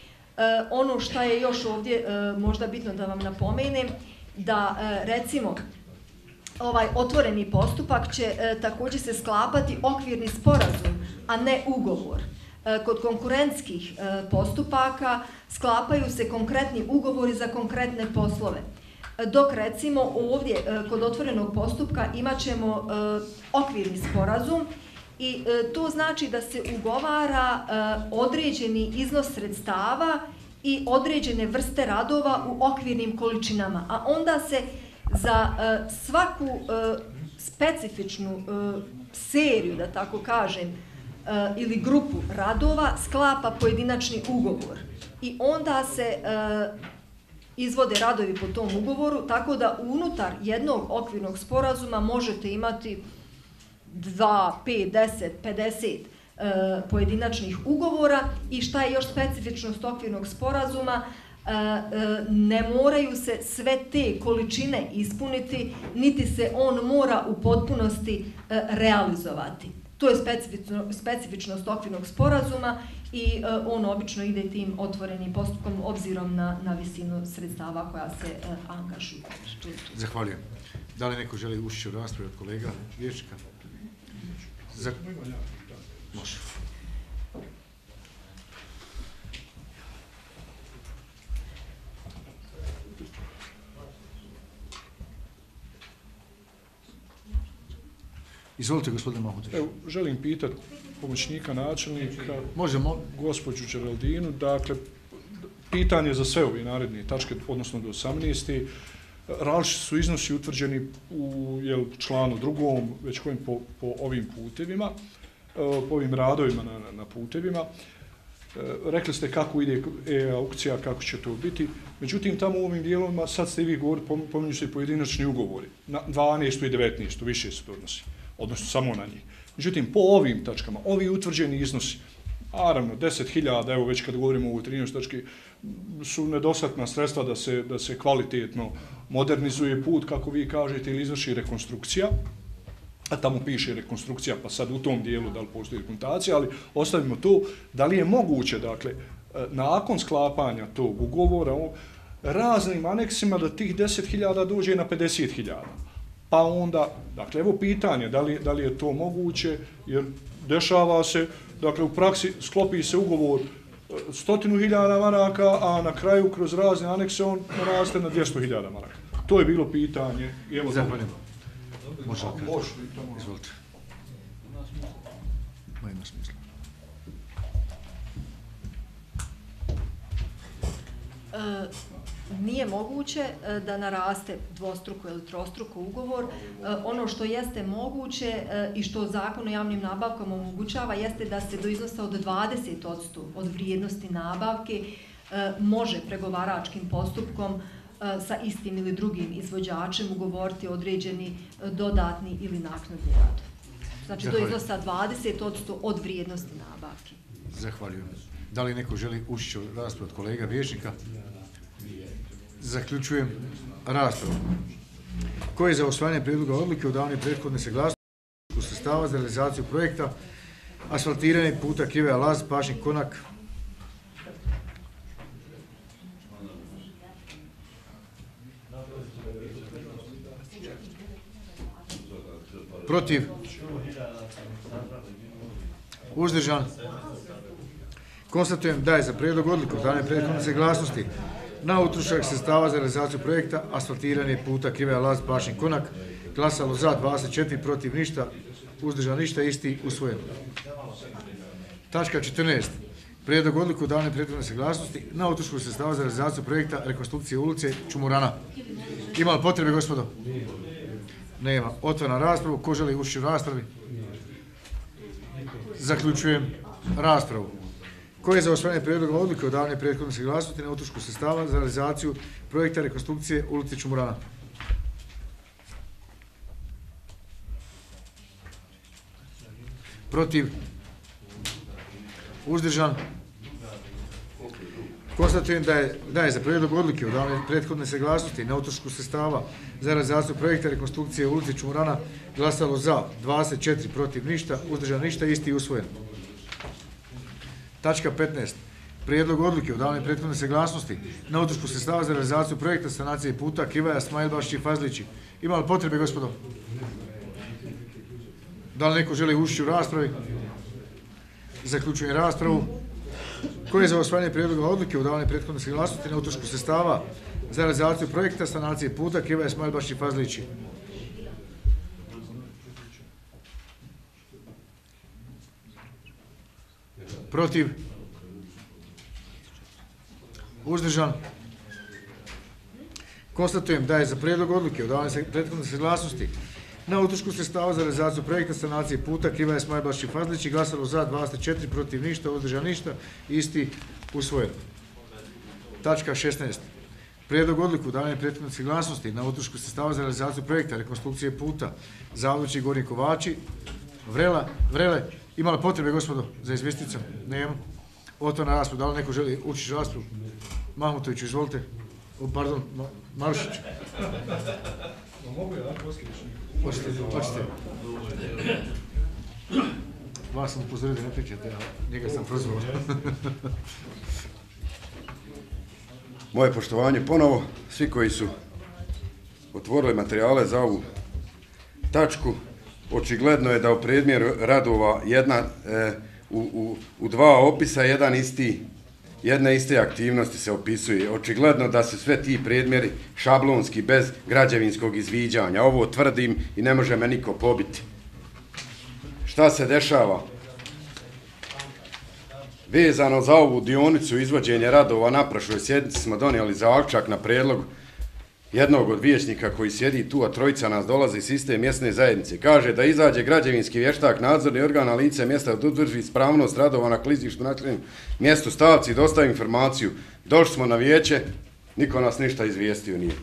Speaker 8: Ono što je još ovdje možda bitno da vam napomenem, da recimo ovaj otvoreni postupak će e, također se sklapati okvirni sporazum, a ne ugovor. E, kod konkurentskih e, postupaka sklapaju se konkretni ugovori za konkretne poslove. E, dok recimo ovdje e, kod otvorenog postupka imat ćemo e, okvirni sporazum i e, to znači da se ugovara e, određeni iznos sredstava i određene vrste radova u okvirnim količinama, a onda se za uh, svaku uh, specifičnu uh, seriju, da tako kažem, uh, ili grupu radova sklapa pojedinačni ugovor. I onda se uh, izvode radovi po tom ugovoru, tako da unutar jednog okvirnog sporazuma možete imati dva, pet, deset, pedeset uh, pojedinačnih ugovora i šta je još specifičnost okvirnog sporazuma, ne moraju se sve te količine ispuniti, niti se on mora u potpunosti realizovati. To je specifičnost okvirnog sporazuma i on obično ide tim otvorenim postupkom obzirom na, na visinu sredstava koja se angažuju.
Speaker 1: Zahvaljujem. Da li neko želi ući u raspravu od kolega Vječnika? Za... Može. Izvolite, gospodine Mahmutić.
Speaker 6: Evo, želim pitati pomoćnika načelnika,
Speaker 1: možemo,
Speaker 6: gospođu Đeraldinu, dakle, pitanje za sve ove naredne tačke, odnosno do osamnaeste. Različiti su iznosi utvrđeni u jel, članu drugom, već kojim po, po ovim putevima, po ovim radovima na, na putevima. Rekli ste kako ide e-aukcija, kako će to biti. Međutim, tamo u ovim dijelovima, sad ste i vi govorili, pominju se pojedinačni ugovori. Na dvanaestu i devetnaestu više se to odnosi, odnosno samo na njih. Međutim, po ovim tačkama, ovi utvrđeni iznosi, naravno, deset hiljada, evo već kad govorimo o ovoj trinaestoj tački, su nedostatna sredstva da se, da se kvalitetno modernizuje put, kako vi kažete, ili izvrši rekonstrukcija. A tamo piše rekonstrukcija, pa sad u tom dijelu da li postoji dokumentacija, ali ostavimo to, da li je moguće, dakle, nakon sklapanja tog ugovora, raznim aneksima da tih deset hiljada dođe na pedeset hiljada. Pa onda, dakle, evo pitanje, da li, da li je to moguće, jer dešava se, dakle, u praksi sklopi se ugovor stotinu hiljada maraka, a na kraju kroz razne anekse on raste na dvjesto hiljada maraka. To je bilo pitanje. Evo,
Speaker 1: zahvaljujem. Može li kratko? Izvolite. Ma ima smisla.
Speaker 8: E, nije moguće e, da naraste dvostruko ili trostruko ugovor. E, ono što jeste moguće e, i što Zakon o javnim nabavkama omogućava jeste da se do iznosa od dvadeset posto od vrijednosti nabavke e, može pregovaračkim postupkom e, sa istim ili drugim izvođačem ugovoriti određeni e, dodatni ili naknadni rad. Znači do iznosa dvadeset posto od vrijednosti nabavke.
Speaker 1: Zahvaljujem. Da li neko želi ući u raspravu od kolega vijećnika? Zaključujem raspravu. Ko je za usvajanje prijedloga odluke o davanju prethodne saglasnosti u sredstava za realizaciju projekta asfaltiranje puta Krivaja Laz, Pašnjak Konak? Protiv? Uzdržan? Konstatujem da je za prijedlog odluke o davanju prethodne saglasnosti na utrošak sredstava za realizaciju projekta asfaltiranje puta Krivaja Laz, Pašnjak Konak glasalo za dvadeset četiri, protiv ništa, uzdržan ništa, isti usvojen. Tačka četrnaest. Prijedlog odluke o davanju prethodne saglasnosti na utrošku sredstava za realizaciju projekta rekonstrukcije ulice Čumurana. Ima li potrebe, gospodo? Nema. Otvaram raspravu. Ko želi ući u raspravi? Zaključujem raspravu. Ko je za usvajanje prijedloga odluke o davanju prethodne saglasnosti na utrošku sredstava za realizaciju projekta rekonstrukcije ulice Čumurana? Protiv? Uzdržan? Konstatujem da je, da je za prijedlog odluke o davanju prethodne saglasnosti na utrošku sredstava za realizaciju projekta rekonstrukcije ulice Čumurana glasalo za dvadeset četiri, protiv ništa, uzdržan ništa, isti i usvojen. Tačka petnaest. Prijedlog odluke o davanju prethodne saglasnosti na utrošku sredstava za realizaciju projekta sanacije puta Krivaja, Smajlbašći i Fazlići. Ima li potrebe, gospodo? Da li neko želi ući u raspravi? Zaključujem raspravu. Ko je za usvajanje prijedloga odluke o davanju prethodne saglasnosti na utrošku sredstava za realizaciju projekta sanacije puta Krivaja, Smajlbašći i Fazlići? Protiv? Uzdržan? Konstatujem da je za prijedlog odluke o davanju prethodne saglasnosti na utrošku sredstava za realizaciju projekta sanacije puta Krivaja, Smajlbašći i Fazlići glasalo za dvadeset četiri, protiv ništa, uzdržan ništa, isti usvojen. Tačka šesnaest. Prijedlog odluke o davanju prethodne saglasnosti na utrošku sredstava za realizaciju projekta rekonstrukcije puta Zavlući i Gornji Kovači, Vrela, Vrele. Ima li potrebe, gospodo, za izvjesticom? Nema. Otvorena raspravu. Da li neko želi ući u raspravu? Mahmutoviću, izvolite. O, pardon, Ma, Marušić.
Speaker 6: Mogu ja poslije?
Speaker 1: Hoćete, hoćete. Vas sam upozorio da ne pričate, a njega sam prozvao.
Speaker 10: Moje poštovanje ponovo, svi koji su otvorili materijale za ovu tačku, očigledno je da u predmjeru radova jedna, e, u, u, u dva opisa jedan isti, jedna iste aktivnosti se opisuje. Očigledno da su sve ti predmjeri šablonski, bez građevinskog izviđanja. Ovo tvrdim i ne može me niko pobiti. Šta se dešava? Vezano za ovu dionicu izvođenja radova na prošloj sjednici smo donijeli zaključak na prijedlog jednog od vijećnika koji sjedi tu, a trojica nas dolazi iz iste mjesne zajednice. Kaže da izađe građevinski vještak, nadzorni organ na lice mjesta da utvrdi ispravnost radova na klizištu na mjestu stavci i dostavi informaciju. Došli smo na vijeće, niko nas ništa izvijestio nije.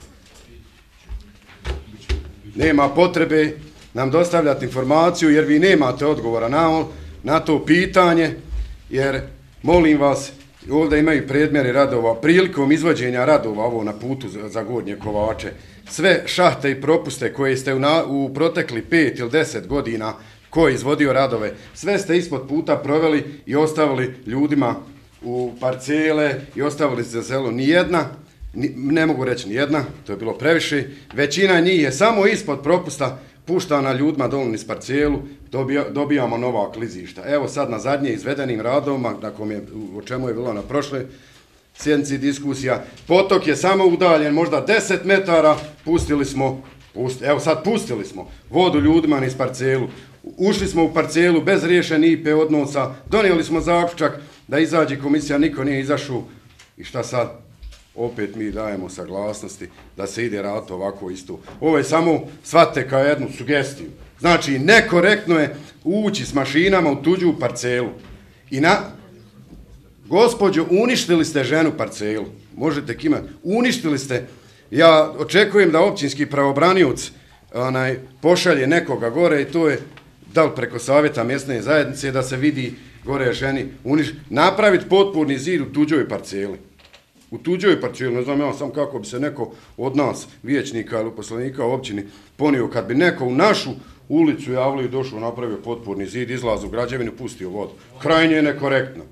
Speaker 10: Nema potrebe nam dostavljati informaciju jer vi nemate odgovora na, na to pitanje, jer molim vas, ovdje imaju predmjeri radova, prilikom izvođenja radova ovo na putu za, za Gornje Kovače, sve šahte i propuste koje ste u, na, u protekli pet ili deset godina ko je izvodio radove, sve ste ispod puta proveli i ostavili ljudima u parcele i ostavili za selo. Nijedna, ni, ne mogu reći nijedna, to je bilo previše, većina njih je samo ispod propusta puštana ljudima dolni iz parcelu, dobija, dobijamo nova klizišta. Evo sad na zadnje izvedenim radovima, nakon je, o čemu je bilo na prošle sjednici diskusija, potok je samo udaljen možda deset metara, pustili smo Pusti, evo sad pustili smo vodu ljudima niz parcelu, ušli smo u parcelu bez riješenih I P odnosa, donijeli smo zaključak da izađe komisija, niko nije izašao i šta sad? Opet mi dajemo saglasnosti da se ide raditi ovako isto. Ovo je samo, shvatite kao jednu sugestiju. Znači, nekorektno je ući s mašinama u tuđu parcelu. I na... Gospođo, uništili ste ženu parcelu. Možete kimati. Uništili ste. Ja očekujem da općinski pravobranioc onaj, pošalje nekoga gore i to je da li preko savjeta mjesne zajednice da se vidi gore ženi uniš... napraviti potporni zid u tuđoj parceli. U tuđoj parceli, ne znam ja sam kako bi se neko od nas, vijećnika ili poslanika u općini, ponio kad bi neko u našu ulicu javlio i došao, napravio potporni zid, izlaz u građevinu, pustio vodu. Krajnje je nekorektno.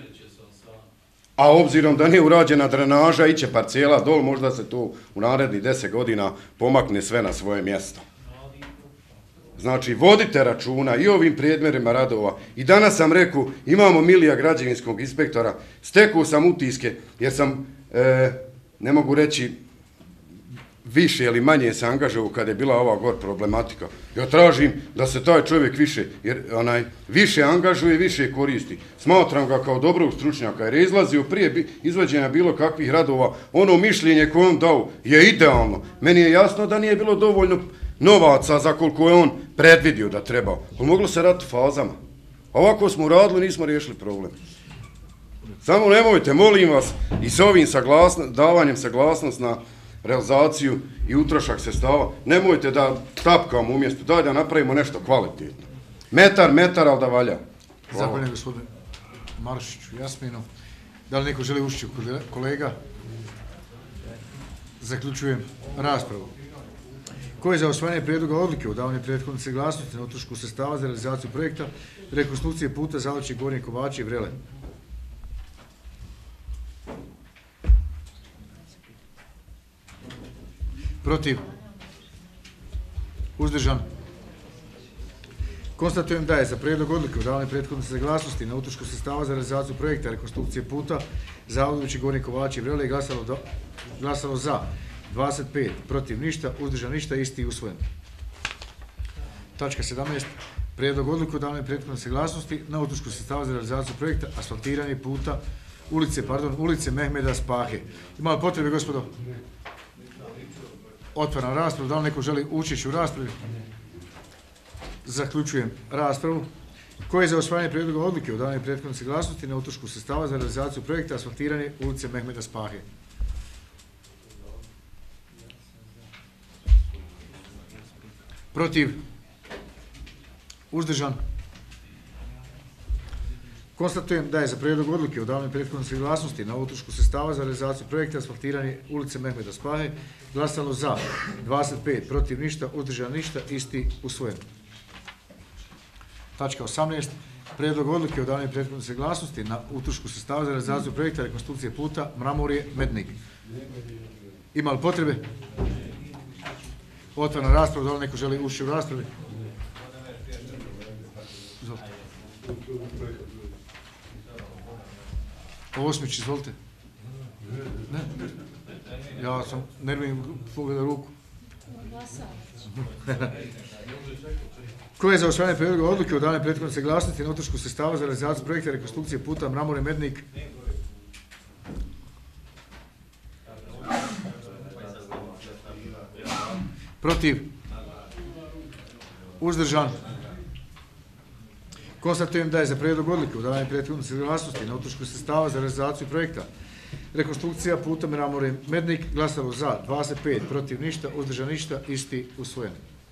Speaker 10: A obzirom da nije urađena drenaža, iće parcela dol, možda se to u narednih deset godina pomakne sve na svoje mjesto. Znači, vodite računa i ovim predmerima radova. I danas sam rekao, imamo Milija građevinskog inspektora, stekao sam utiske, jer sam, e, ne mogu reći, više ili manje se angažovao kada je bila ova gor problematika. Ja tražim da se taj čovjek više, jer onaj, više angažuje, više koristi. Smatram ga kao dobrog stručnjaka, jer je izlazio prije izvođenja bilo kakvih radova, ono mišljenje koje on dao je idealno. Meni je jasno da nije bilo dovoljno novaca za koliko je on predvidio da treba. Ali moglo se raditi u fazama. Ovako smo uradili, nismo riješili problem. Samo nemojte, molim vas, i s ovim saglasno, davanjem saglasnost na realizaciju i utrošak sredstava, nemojte da tapkamo umjesto, daj da napravimo nešto kvalitetno. Metar, metar, ali da valja.
Speaker 1: Zahvaljujem gospodine Marušiću, Jasminu. Da li neko želi ušći kolega? Zaključujem raspravu. Ko je za usvajanje prijedloga odluke o davanju prethodne saglasnosti na utrošku sredstava za realizaciju projekta rekonstrukcije puta Zaleći Gornje Kovači i Vrele? Protiv? Uzdržan? Konstatujem da je za prijedlog odluke o davanju prethodne saglasnosti na utrošku sredstava za realizaciju projekta rekonstrukcije puta Zaleći Gornje Kovači i Vrele glasalo, do, glasalo za dvadeset pet, protiv ništa, uzdržan ništa, isti i usvojen. Tačka sedamnaest. Prijedlog odluke o davanju prethodne saglasnosti na utrošku sredstava za realizaciju projekta asfaltiranje puta ulice, pardon, ulice Mehmeda Spahe. Ima li potrebe, gospodo? Otvaram raspravu. Da li neko želi ući u raspravi? Zaključujem raspravu. Ko je za usvajanje prijedloga odluke o davanju prethodne saglasnosti na utrošku sredstava za realizaciju projekta asfaltiranje ulice Mehmeda Spahe? Protiv? Uzdržan? Konstatujem da je za prijedlog odluke o davanju prethodne saglasnosti na utrošku sredstava za realizaciju projekta asfaltiranje ulice Mehmeda Spahe glasalo za dvadeset pet, protiv ništa, uzdržan ništa, isti usvojen. Tačka osamnaest. Prijedlog odluke o davanju prethodne saglasnosti na utrošku sredstava za realizaciju projekta rekonstrukcije puta Mramorje Mednik. Ima li potrebe? Otvorena rasprava, da li neko želi ući u raspravi? Izvolite. Osmić, izvolite. Ne? Ja sam nervim pogleda ruku. Ko je za usvajanje prijedloga odluke o davanju prethodne saglasnosti na utrošku sredstava za realizaciju projekta rekonstrukcije puta Mramorje Mednik? Protiv? Uzdržan? Konstatujem da je za prijedlog odluke o davanju prethodne saglasnosti na utrošku sredstava za realizaciju projekta rekonstrukcija puta Mramorje Mednik glasalo za dvadeset pet, protiv ništa, uzdržan ništa, isti usvojen.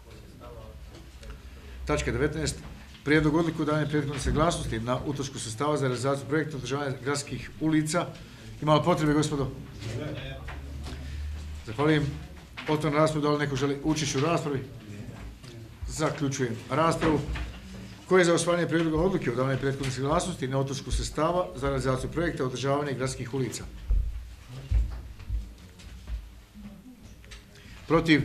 Speaker 1: Tačka devetnaest. Prijedlog odluke o davanju prethodne saglasnosti na utrošku sredstava za realizaciju projekta održavanja gradskih ulica. Ima li potrebe, gospodo? Zahvaljujem. Otvorena raspravu, da li neko želi ući u raspravi? Zaključujem raspravu. Ko je za usvajanje prijedloga odluke o davanju prethodne saglasnosti na utrošku sredstava za realizaciju projekta održavanja gradskih ulica? Protiv?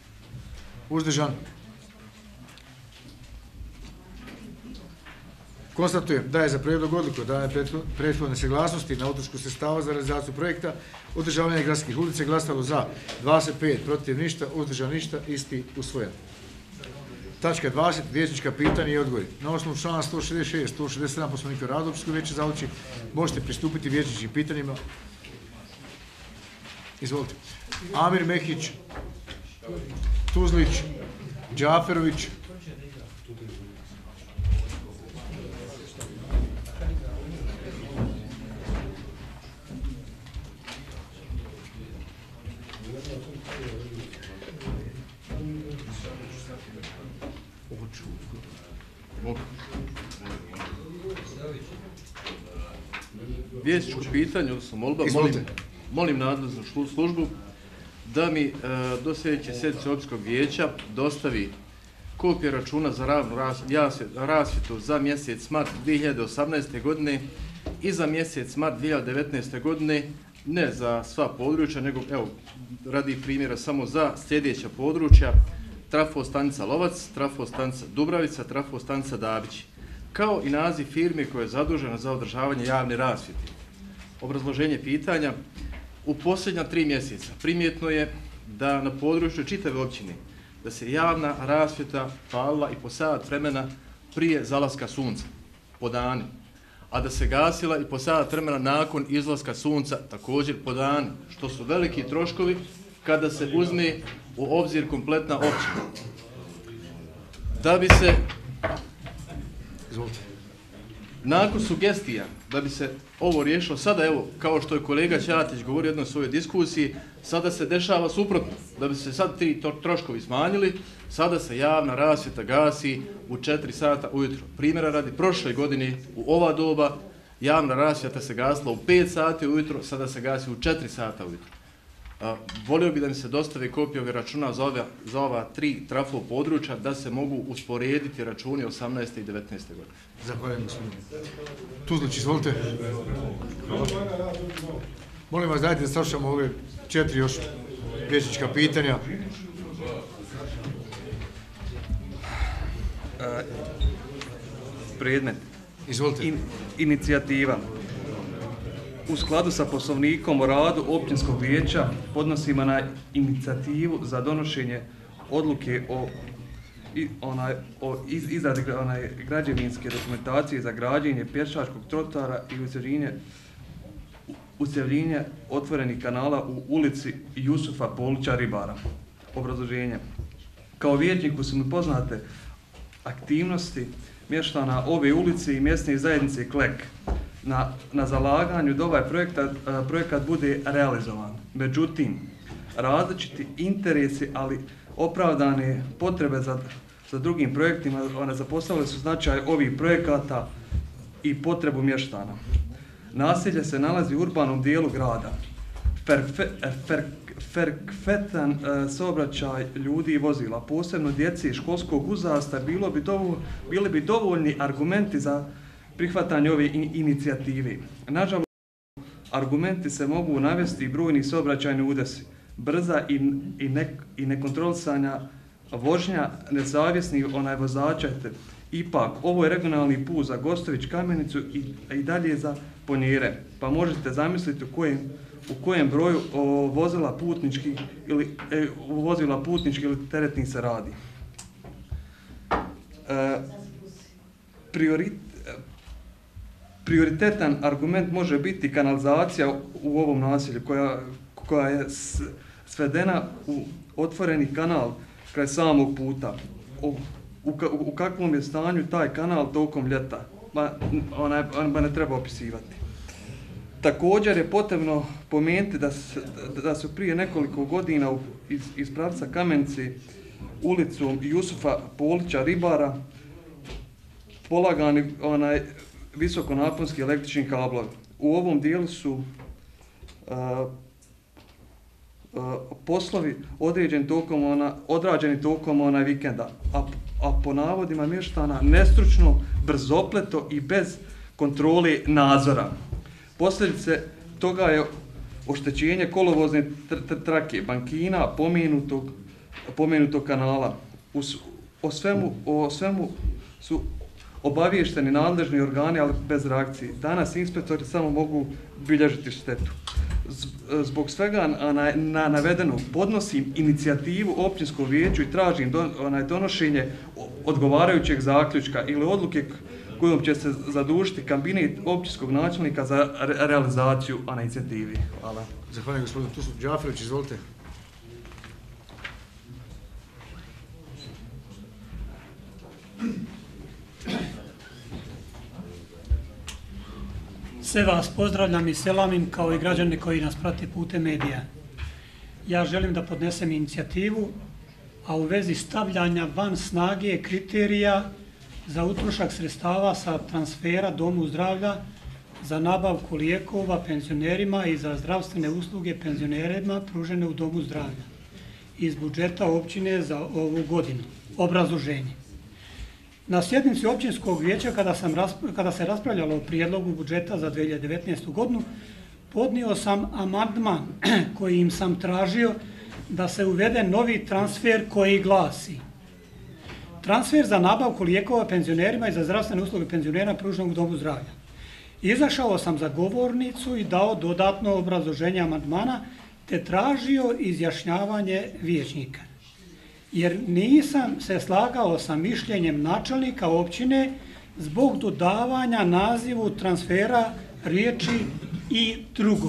Speaker 1: Uzdržan? Konstatujem da je za prijedlog odluke dane prethodne saglasnosti na utrošku sredstava za realizaciju projekta održavanja gradskih ulica glasalo za dvadeset pet, protiv ništa, uzdržan ništa, isti usvojen. Tačka dvadeset. Vijećnička pitanja i odgovori. Na osnovu člana sto šezdeset šest, sto šezdeset sedam Poslovnika rada Općinskog vijeća za Zalići možete pristupiti vijećničkim pitanjima. Izvolite. Amir Mehić, Tuzlić, Džaferović.
Speaker 11: Vijećničko pitanje, odnosno molba, molim, molim nadležnu službu da mi e, do sljedeće sjednice Općinskog vijeća dostavi kopije računa za ravnu rasvjetu za mjesec mart dvije hiljade osamnaeste. godine i za mjesec mart dvije hiljade devetnaeste. godine, ne za sva područja, nego evo, radi primjera samo za sljedeća područja: trafostanica Lovac, trafostanica Dubravica, trafostanica Dabići, kao i naziv firme koja je zadužena za održavanje javne rasvjete. Obrazloženje pitanja: u posljednja tri mjeseca primjetno je da na području čitave općine da se javna rasvjeta palila i po sat vremena prije zalaska sunca, po danu, a da se gasila i po sat vremena nakon izlaska sunca, također po danu, što su veliki troškovi kada se uzme u obzir kompletna općina. Da bi se, nakon sugestija, da bi se ovo riješilo, sada evo, kao što je kolega Ćatić govorio u jednoj svojoj diskusiji, sada se dešava suprotno. Da bi se sad ti troškovi smanjili, sada se javna rasvjeta gasi u četiri sata ujutro. Primjera radi, prošle godine u ova doba javna rasvjeta se gasila u pet sati ujutro, sada se gasi u četiri sata ujutro. A, volio bi da mi se dostave kopije ovih računa za ova, za ova tri trafo područja, da se mogu usporediti računi osamnaeste i devetnaeste. godine.
Speaker 1: Zahvaljujem, gospodine. Tuzlić, izvolite. Molim vas, dajte da slušamo ove četiri još vijećnička pitanja.
Speaker 9: A, predmet.
Speaker 1: Izvolite.
Speaker 9: In, inicijativa. U skladu sa Poslovnikom o radu Općinskog vijeća podnosimo na inicijativu za donošenje odluke o, i, onaj, o iz, izradi onaj, građevinske dokumentacije za građenje pješačkog trotoara i usjevljenje, usjevljenje otvorenih kanala u ulici Jusufa Polića Ribara. Obrazloženje. Kao vijećniku su mi poznate aktivnosti mještana ove ulice i mjesne zajednice Klek na, na zalaganju da ovaj projekat, projekat bude realizovan. Međutim, različiti interesi, ali opravdane potrebe za, za drugim projektima, one zapostavile su značaj ovih projekata i potrebu mještana. Naselje se nalazi u urbanom dijelu grada. Ferfe, fer, ferkfetan e, saobraćaj ljudi i vozila, posebno djece i školskog uzrasta, bilo bi dovo, bili bi dovoljni argumenti za prihvatanje ove in, inicijative. Nažalost, argumenti se mogu navesti i brojni saobraćajni udesi, brza i, i, ne, i nekontrolisanja vožnja nesavjesnih onaj vozača. Ipak, ovo je regionalni put za Gostović, Kamenicu i, i dalje za Ponjere, pa možete zamisliti u kojem, u kojem broju o, vozila putničkih ili e, vozila putničkih ili teretnih se radi. E, priorit, prioritetan argument može biti kanalizacija u ovom naselju, koja, koja je svedena u otvoreni kanal kraj samog puta. U, u, u kakvom je stanju taj kanal tokom ljeta, ba, onaj, ba ne treba opisivati. Također je potrebno pomenuti da, da su prije nekoliko godina iz, iz pravca Kamenice ulicom Jusufa Polića Ribara polagani onaj visokonaponski električni kablovi. U ovom dijelu su a, a, poslovi određeni tokom ona, odrađeni tokom onaj vikenda, a, a po navodima mještana nestručno, brzopleto i bez kontrole nadzora. Posljedice toga je oštećenje kolovozne trake, bankina, pomenutog, pomenutog kanala. Us, o, svemu, o svemu su Obavješteni nadležni organi, ali bez reakcije. Danas inspektori samo mogu bilježiti štetu. Zbog svega na, na navedenog podnosim inicijativu općinskom vijeću i tražim don, onaj, donošenje odgovarajućeg zaključka ili odluke kojom će se zadužiti kabinet općinskog načelnika za re, realizaciju na inicijativi. Hvala.
Speaker 1: Zahvaljujem gospodinu Tusu. Džaferović, izvolite.
Speaker 12: Sve vas pozdravljam i selamim kao i građane koji nas prate putem medija. Ja želim da podnesem inicijativu, a u vezi stavljanja van snage kriterija za utrošak sredstava sa transfera Domu zdravlja za nabavku lijekova penzionerima i za zdravstvene usluge penzionerima pružene u Domu zdravlja iz budžeta općine za ovu godinu. Obrazloženje. Na sjednici općinskog vijeća kada, sam, kada se raspravljalo o prijedlogu budžeta za dvije hiljade devetnaestu. godinu, podnio sam amandman kojim sam tražio da se uvede novi transfer koji glasi: transfer za nabavku lijekova penzionerima i za zdravstvene usluge penzionera pruženog u Domu zdravlja. Izašao sam za govornicu i dao dodatno obrazloženje amandmana te tražio izjašnjavanje vijećnika, jer nisam se slagao sa mišljenjem načelnika općine zbog dodavanja nazivu transfera riječi i drugo.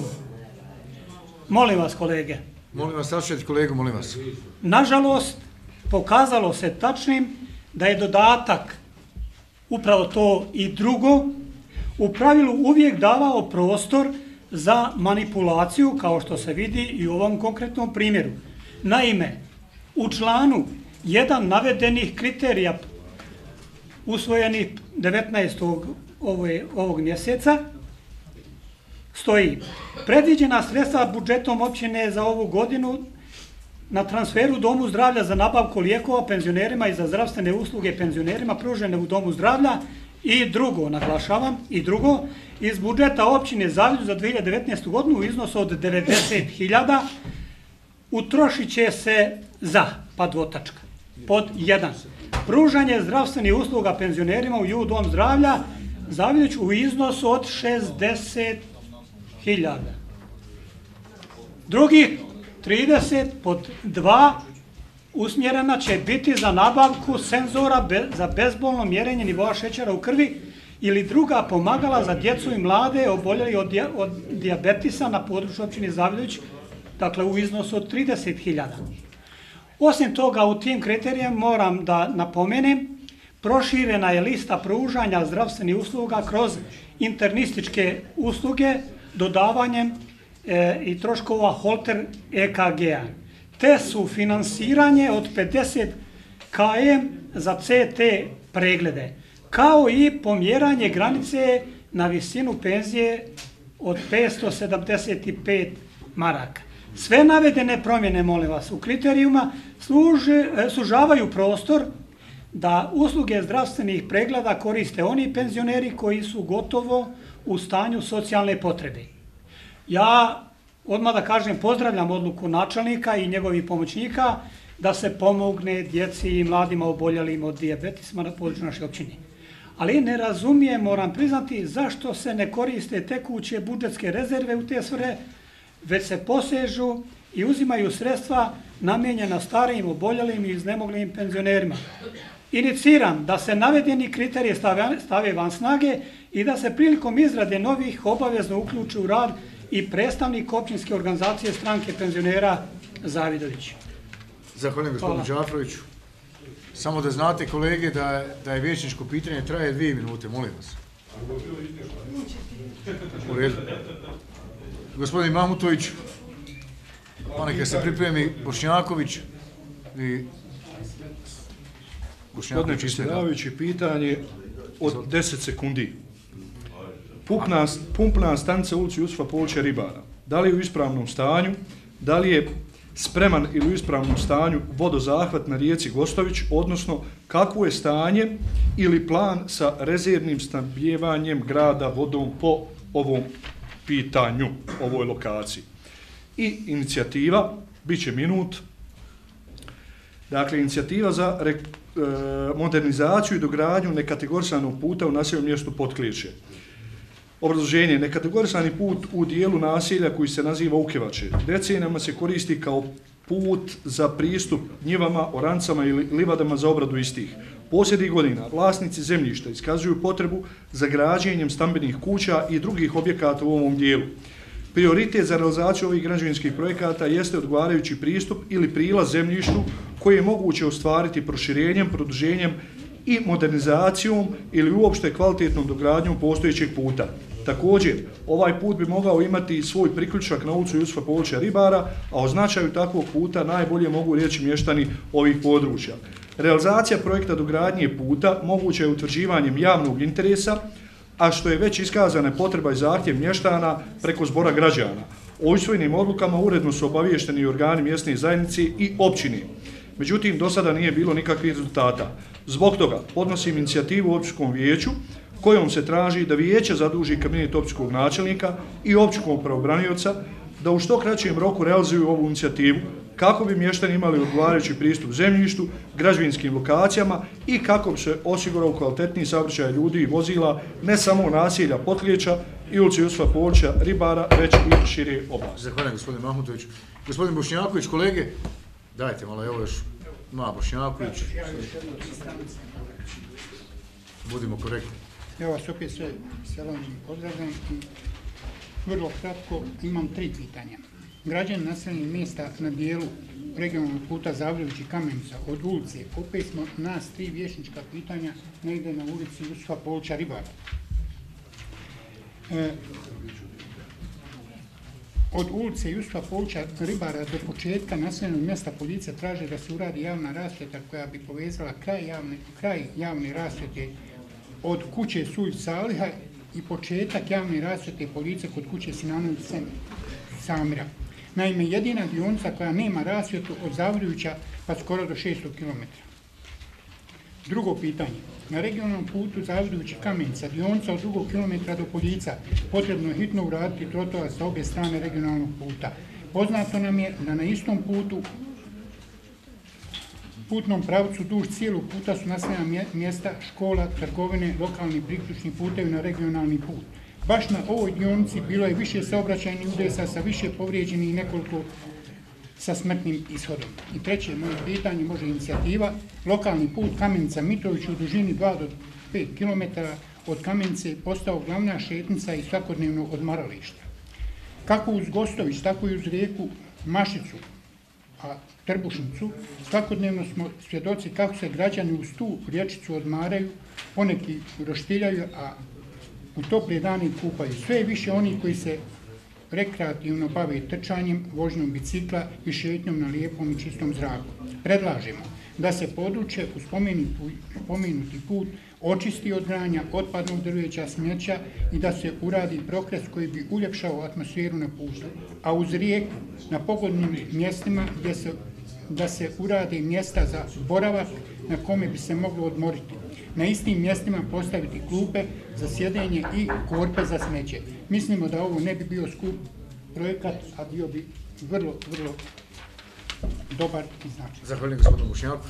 Speaker 12: Molim vas, kolege.
Speaker 1: Molim vas, saslušajte kolegu, molim vas.
Speaker 12: Nažalost, pokazalo se tačnim da je dodatak upravo to i drugo u pravilu uvijek davao prostor za manipulaciju, kao što se vidi i u ovom konkretnom primjeru. Naime, u članu jedan navedenih kriterija usvojenih devetnaestog ovog mjeseca stoji: predviđena sredstva budžetom općine za ovu godinu na transferu Domu zdravlja za nabavku lijekova penzionerima i za zdravstvene usluge penzionerima pružene u Domu zdravlja i drugo, naglašavam, i drugo, iz budžeta općine Zavilj za dvije hiljade devetnaestu. godinu u iznosu od devedeset hiljada utrošit će se za, pa dvotačka, pod jedan, pružanje zdravstvenih usluga penzionerima u ju Dom zdravlja Zavilj u iznosu od šezdeset hiljada. Drugih trideset pod dva usmjerena će biti za nabavku senzora be, za bezbolno mjerenje nivoa šećera u krvi ili druga pomagala za djecu i mlade oboljeli od, dija, od dijabetisa na području općine Zavilj, dakle u iznosu od trideset hiljada. Osim toga, u tim kriterijama moram da napomenem, proširena je lista pružanja zdravstvenih usluga kroz internističke usluge dodavanjem e, i troškova holter E K G-a, te su finansiranje od pedeset kilometara za C T preglede, kao i pomjeranje granice na visinu penzije od petsto sedamdeset pet maraka. Sve navedene promjene, molim vas, u kriterijuma služe, sužavaju prostor da usluge zdravstvenih pregleda koriste oni penzioneri koji su gotovo u stanju socijalne potrebe. Ja odmah da kažem, pozdravljam odluku načelnika i njegovih pomoćnika da se pomogne djeci i mladima oboljelim od dijabetisma na području naše općine. Ali ne razumijem, moram priznati, zašto se ne koriste tekuće budžetske rezerve u te svrhe, već se posežu i uzimaju sredstva namijenjena starijim, oboljelim i iznemoglim penzionerima. Iniciram da se navedeni kriterije stave, stave van snage i da se prilikom izrade novih obavezno uključi u rad i predstavnik općinske organizacije stranke penzionera Zavidović.
Speaker 1: Zahvaljujem gospodinu Džafroviću. Samo da znate, kolege, da, da je vijećničko pitanje traje dvije minute, molim vas. U redu. Gospodin Mamutović, pa neka se pripremi Bošnjaković i
Speaker 6: Gospodine predsjedavajući, pitanje od deset sekundi. Pumpna, pumpna stanica ulici Jusufa Polića Ribara. Da li je u ispravnom stanju? Da li je spreman ili u ispravnom stanju vodozahvat na rijeci Gostović, odnosno kakvo je stanje ili plan sa rezervnim snabdijevanjem grada vodom po ovom pitanju, ovoj lokaciji. I inicijativa, bit će minut, dakle inicijativa za re, modernizaciju i dogradnju nekategorisanog puta u naseljenom mjestu Potklijeće. Obrazloženje, nekategorisani put u dijelu naselja koji se naziva Ukevače decenijama se koristi kao put za pristup njivama, orancama ili livadama za obradu istih. Posljednjih godina vlasnici zemljišta iskazuju potrebu za građenjem stambenih kuća i drugih objekata u ovom dijelu. Prioritet za realizaciju ovih građevinskih projekata jeste odgovarajući pristup ili prilaz zemljištu koji je moguće ostvariti proširenjem, produženjem i modernizacijom ili uopšte kvalitetnom dogradnjom postojećeg puta. Također, ovaj put bi mogao imati svoj priključak na ulicu Jusufa Polića Ribara, a o značaju takvog puta najbolje mogu reći mještani ovih područja. Realizacija projekta dogradnje puta moguće je utvrđivanjem javnog interesa, a što je već iskazana potreba i zahtjev mještana preko zbora građana. O usvojenim odlukama uredno su obaviješteni i organi mjesne zajednice i općine. Međutim, do sada nije bilo nikakvih rezultata. Zbog toga podnosim inicijativu u općinskom vijeću kojom se traži da vijeće zaduži kabinet općinskog načelnika i općinskog pravobranioca da u što kraćem roku realizuju ovu inicijativu kako bi mještani imali odgovarajući pristup zemljištu, građevinskim lokacijama i kako bi se osigurao kvalitetniji saobraćaj ljudi i vozila ne samo naselja Potklijeća i ulici Jusufa Polića Ribara, već i šire oblasti.
Speaker 1: Zahvaljujem gospodin Mahmutović. Gospodin Bošnjaković, kolege, dajte malo, evo još Ma Bošnjaković. Budimo korektni.
Speaker 13: Evo vas opet sve selam i pozdravljam i vrlo kratko imam tri pitanja. Građani naseljenih mjesta na dijelu regionalnog puta Zavljević i Kamenica od ulice, opet smo nas tri vijećnička pitanja negdje na ulici Jusufa Polića Ribara. E, od ulice Jusufa Polića Ribara do početka naseljenog mjesta policija traže da se uradi javna rasvjeta koja bi povezala kraj javne, kraj javne rasvjete od kuće Sulj Saliha i početak javne rasvjete policije kod kuće Sinanović Samira. Naime, jedina dionica koja nema rasvjetu od Zavljevića pa skoro do šesto kilometara. Drugo pitanje. Na regionalnom putu Zavljević i Kamenica, dionica od drugog kilometra do Poljica, potrebno je hitno uraditi trotoar sa obje strane regionalnog puta. Poznato nam je da na istom putu, putnom pravcu duž cijelog puta su naseljena mjesta, škola, trgovine, lokalni priključni putevi na regionalni put. Baš na ovoj dionici bilo je više saobraćajnih udesa sa više povrijeđenih i nekoliko sa smrtnim ishodom. I treće moje pitanje, može inicijativa, lokalni put Kamenica-Mitrović u dužini dva do pet kilometara od Kamenice je postao glavna šetnica i svakodnevno odmaralište. Kako uz Gostović, tako i uz rijeku Mašicu, a Trbušnicu, svakodnevno smo svjedoci kako se građani uz tu riječicu odmaraju, poneki roštiljaju, a u tople dane kupaju. Sve je više oni koji se rekreativno bave trčanjem, vožnjom bicikla i šetnjom na lijepom i čistom zraku. Predlažemo da se područje u spomenuti put očisti od granja, otpadnog drveća, smeća i da se uradi prokres koji bi uljepšao atmosferu na putu. A uz rijeku, na pogodnim mjestima gdje se, da se urade mjesta za boravak na kome bi se moglo odmoriti. Na istim mjestima postaviti klupe za sjedenje i korpe za smeće. Mislimo da ovo ne bi bio skup projekat, a bio bi vrlo, vrlo dobar i značajan.
Speaker 1: Zahvaljujem gospodinu Bošnjaku.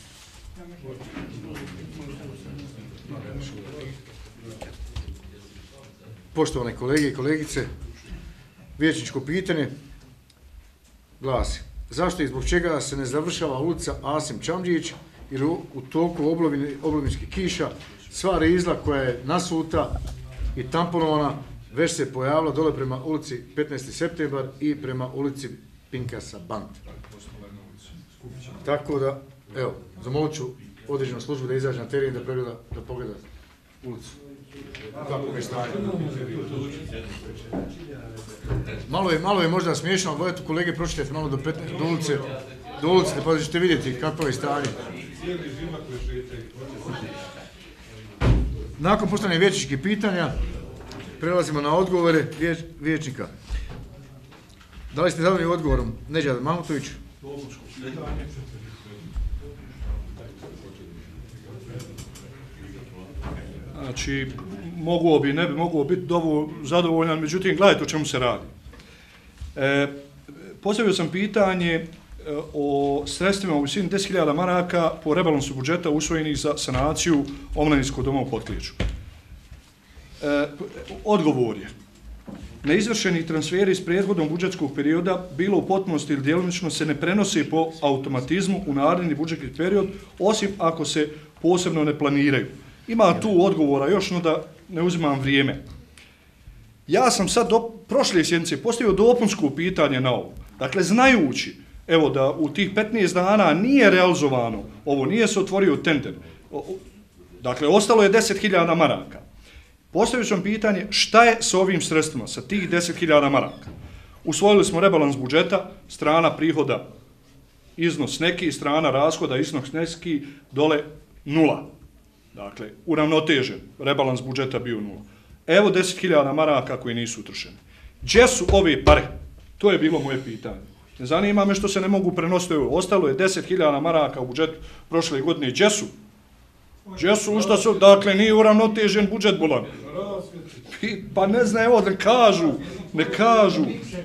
Speaker 1: Poštovane kolege i kolegice, vijećničko pitanje glasi: zašto i zbog čega se ne završava ulica Asim Čamdžić jer u toku oblovničkih kiša sva rizla koja je nasuta i tamponovana već se pojavila dole prema ulici petnaesti septembar i prema ulici Pinkasa Bant. Tako da, evo, zamolit ću određenu službu da izađe na teren da pregleda, da pogleda ulicu. Kako je stanje. Malo je, malo je možda smiješno, ali eto kolege pročitajte malo do, petnaeste, do ulice, do ulice, pa ćete vidjeti kako je stanje. Nakon postavljanja vijećničkih pitanja, prelazimo na odgovore vječ, vijećnika. Da li ste zadovoljni odgovorom Nedžad Mahmutović?
Speaker 6: Znači, moguo bi, ne bi moguo biti zadovoljan, međutim, gledajte o čemu se radi. E, postavio sam pitanje o sredstvima u visini deset hiljada maraka po rebalansu budžeta usvojenih za sanaciju omladinskog doma u Potkliču. E, odgovor je, neizvršeni transferi iz prethodnog budžetskog perioda bilo u potpunosti ili djelomično se ne prenose po automatizmu u naredni budžetski period, osim ako se posebno ne planiraju. Ima tu odgovora još, no da ne uzimam vrijeme. Ja sam sad do prošle sjednice postavio dopunsko pitanje na ovo. Dakle, znajući evo da u tih petnaest dana nije realizovano ovo, nije se otvorio tender. Dakle, ostalo je deset hiljada maraka. Postavio sam pitanje šta je s ovim sredstvima, sa tih deset hiljada maraka. Usvojili smo rebalans budžeta, strana prihoda iznos neki, strana rashoda iznos neki, dole nula. Dakle, uravnotežen, rebalans budžeta bio nula. Evo deset hiljada maraka koji nisu utrošeni. Gdje su ove pare? To je bilo moje pitanje. Ne zanima me što se ne mogu prenositi. Ostalo je deset hiljada maraka u budžetu prošle godine. Gdje su? Gdje su? U šta su? Dakle, nije uravnotežen budžet bulan. Pa ne zna, evo, ne kažu. Ne kažu.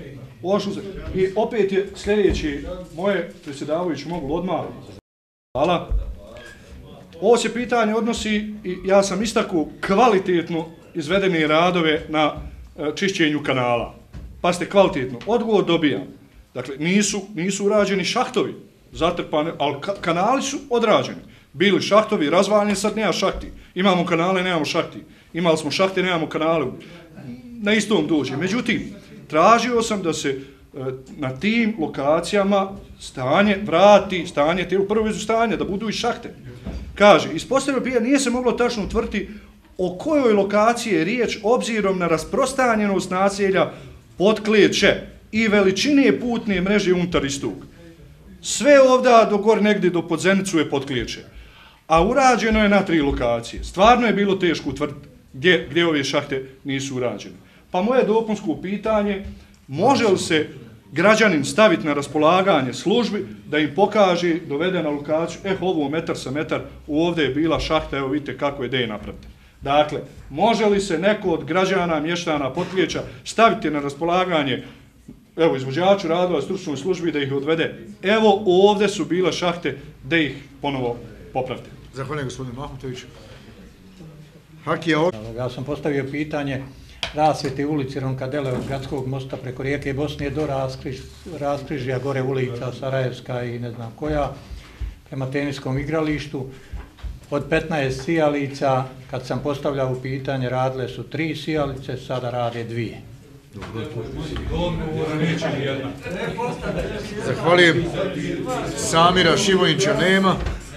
Speaker 6: I opet je sljedeći, moje predsjedavajući mogu odmah. Hvala. Ovo se pitanje odnosi, i ja sam istakao kvalitetno izvedene radove na čišćenju kanala. Pa ste kvalitetno. Odgovor dobijam. Dakle, nisu, nisu urađeni šahtovi, zatrpani, ali ka kanali su odrađeni. Bili šahtovi, razvaljeni, sad nema šahti. Imamo kanale, nemamo šahti. Imali smo šahte, nemamo kanale. Na istom dođe. Međutim, tražio sam da se e, na tim lokacijama stanje vrati, stanje, te u prvo izu stanje, da budu i šahte. Kaže, ispostavljeno prije nije se moglo tačno utvrditi o kojoj lokaciji je riječ obzirom na rasprostranjenost naselja Potkliče i veličine putne mreže unutar istog. Sve ovdje do gore negdje do Podzenicu je Potkliče. A urađeno je na tri lokacije. Stvarno je bilo teško utvrditi gdje, gdje ove šahte nisu urađene. Pa moje dopunsko pitanje, može li se građanin staviti na raspolaganje službi da im pokaže, dovede na lokaciju, eh ovo metar sa metar, ovdje je bila šahta, evo vidite kako je da je napravite. Dakle, može li se neko od građana, mještana, Potkliča staviti na raspolaganje, evo, izvođaču radova, stručnoj službi da ih odvede, evo ovdje su bile šahte, da ih ponovo popravite.
Speaker 1: Zahvaljujem gospodinu Mahmutoviću. Hakija od...
Speaker 14: Ja sam postavio pitanje rasvjete ulici Ronkadele od Gradskog mosta preko rijeke Bosne do raskriž, raskrižja gore ulica Sarajevska i ne znam koja, prema teniskom igralištu. Od petnaest sijalica, kad sam postavljao pitanje, radile su tri sijalice, sada rade dvije.
Speaker 1: Zahvaljujem. Samira Šivojića nema.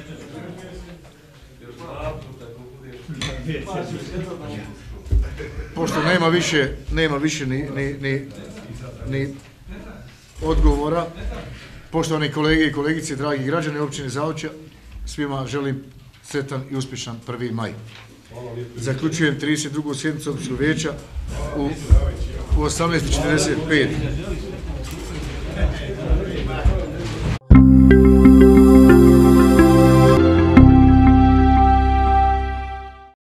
Speaker 1: Pošto nema više, nema više ni, ni, ni, ni odgovora, poštovani kolege i kolegice, dragi građani općine Zaoča, svima želim sretan i uspješan prvi maj. Zaključujem trideset drugu sjednicu općinskog vijeća u, u osamnaest i četrdeset pet.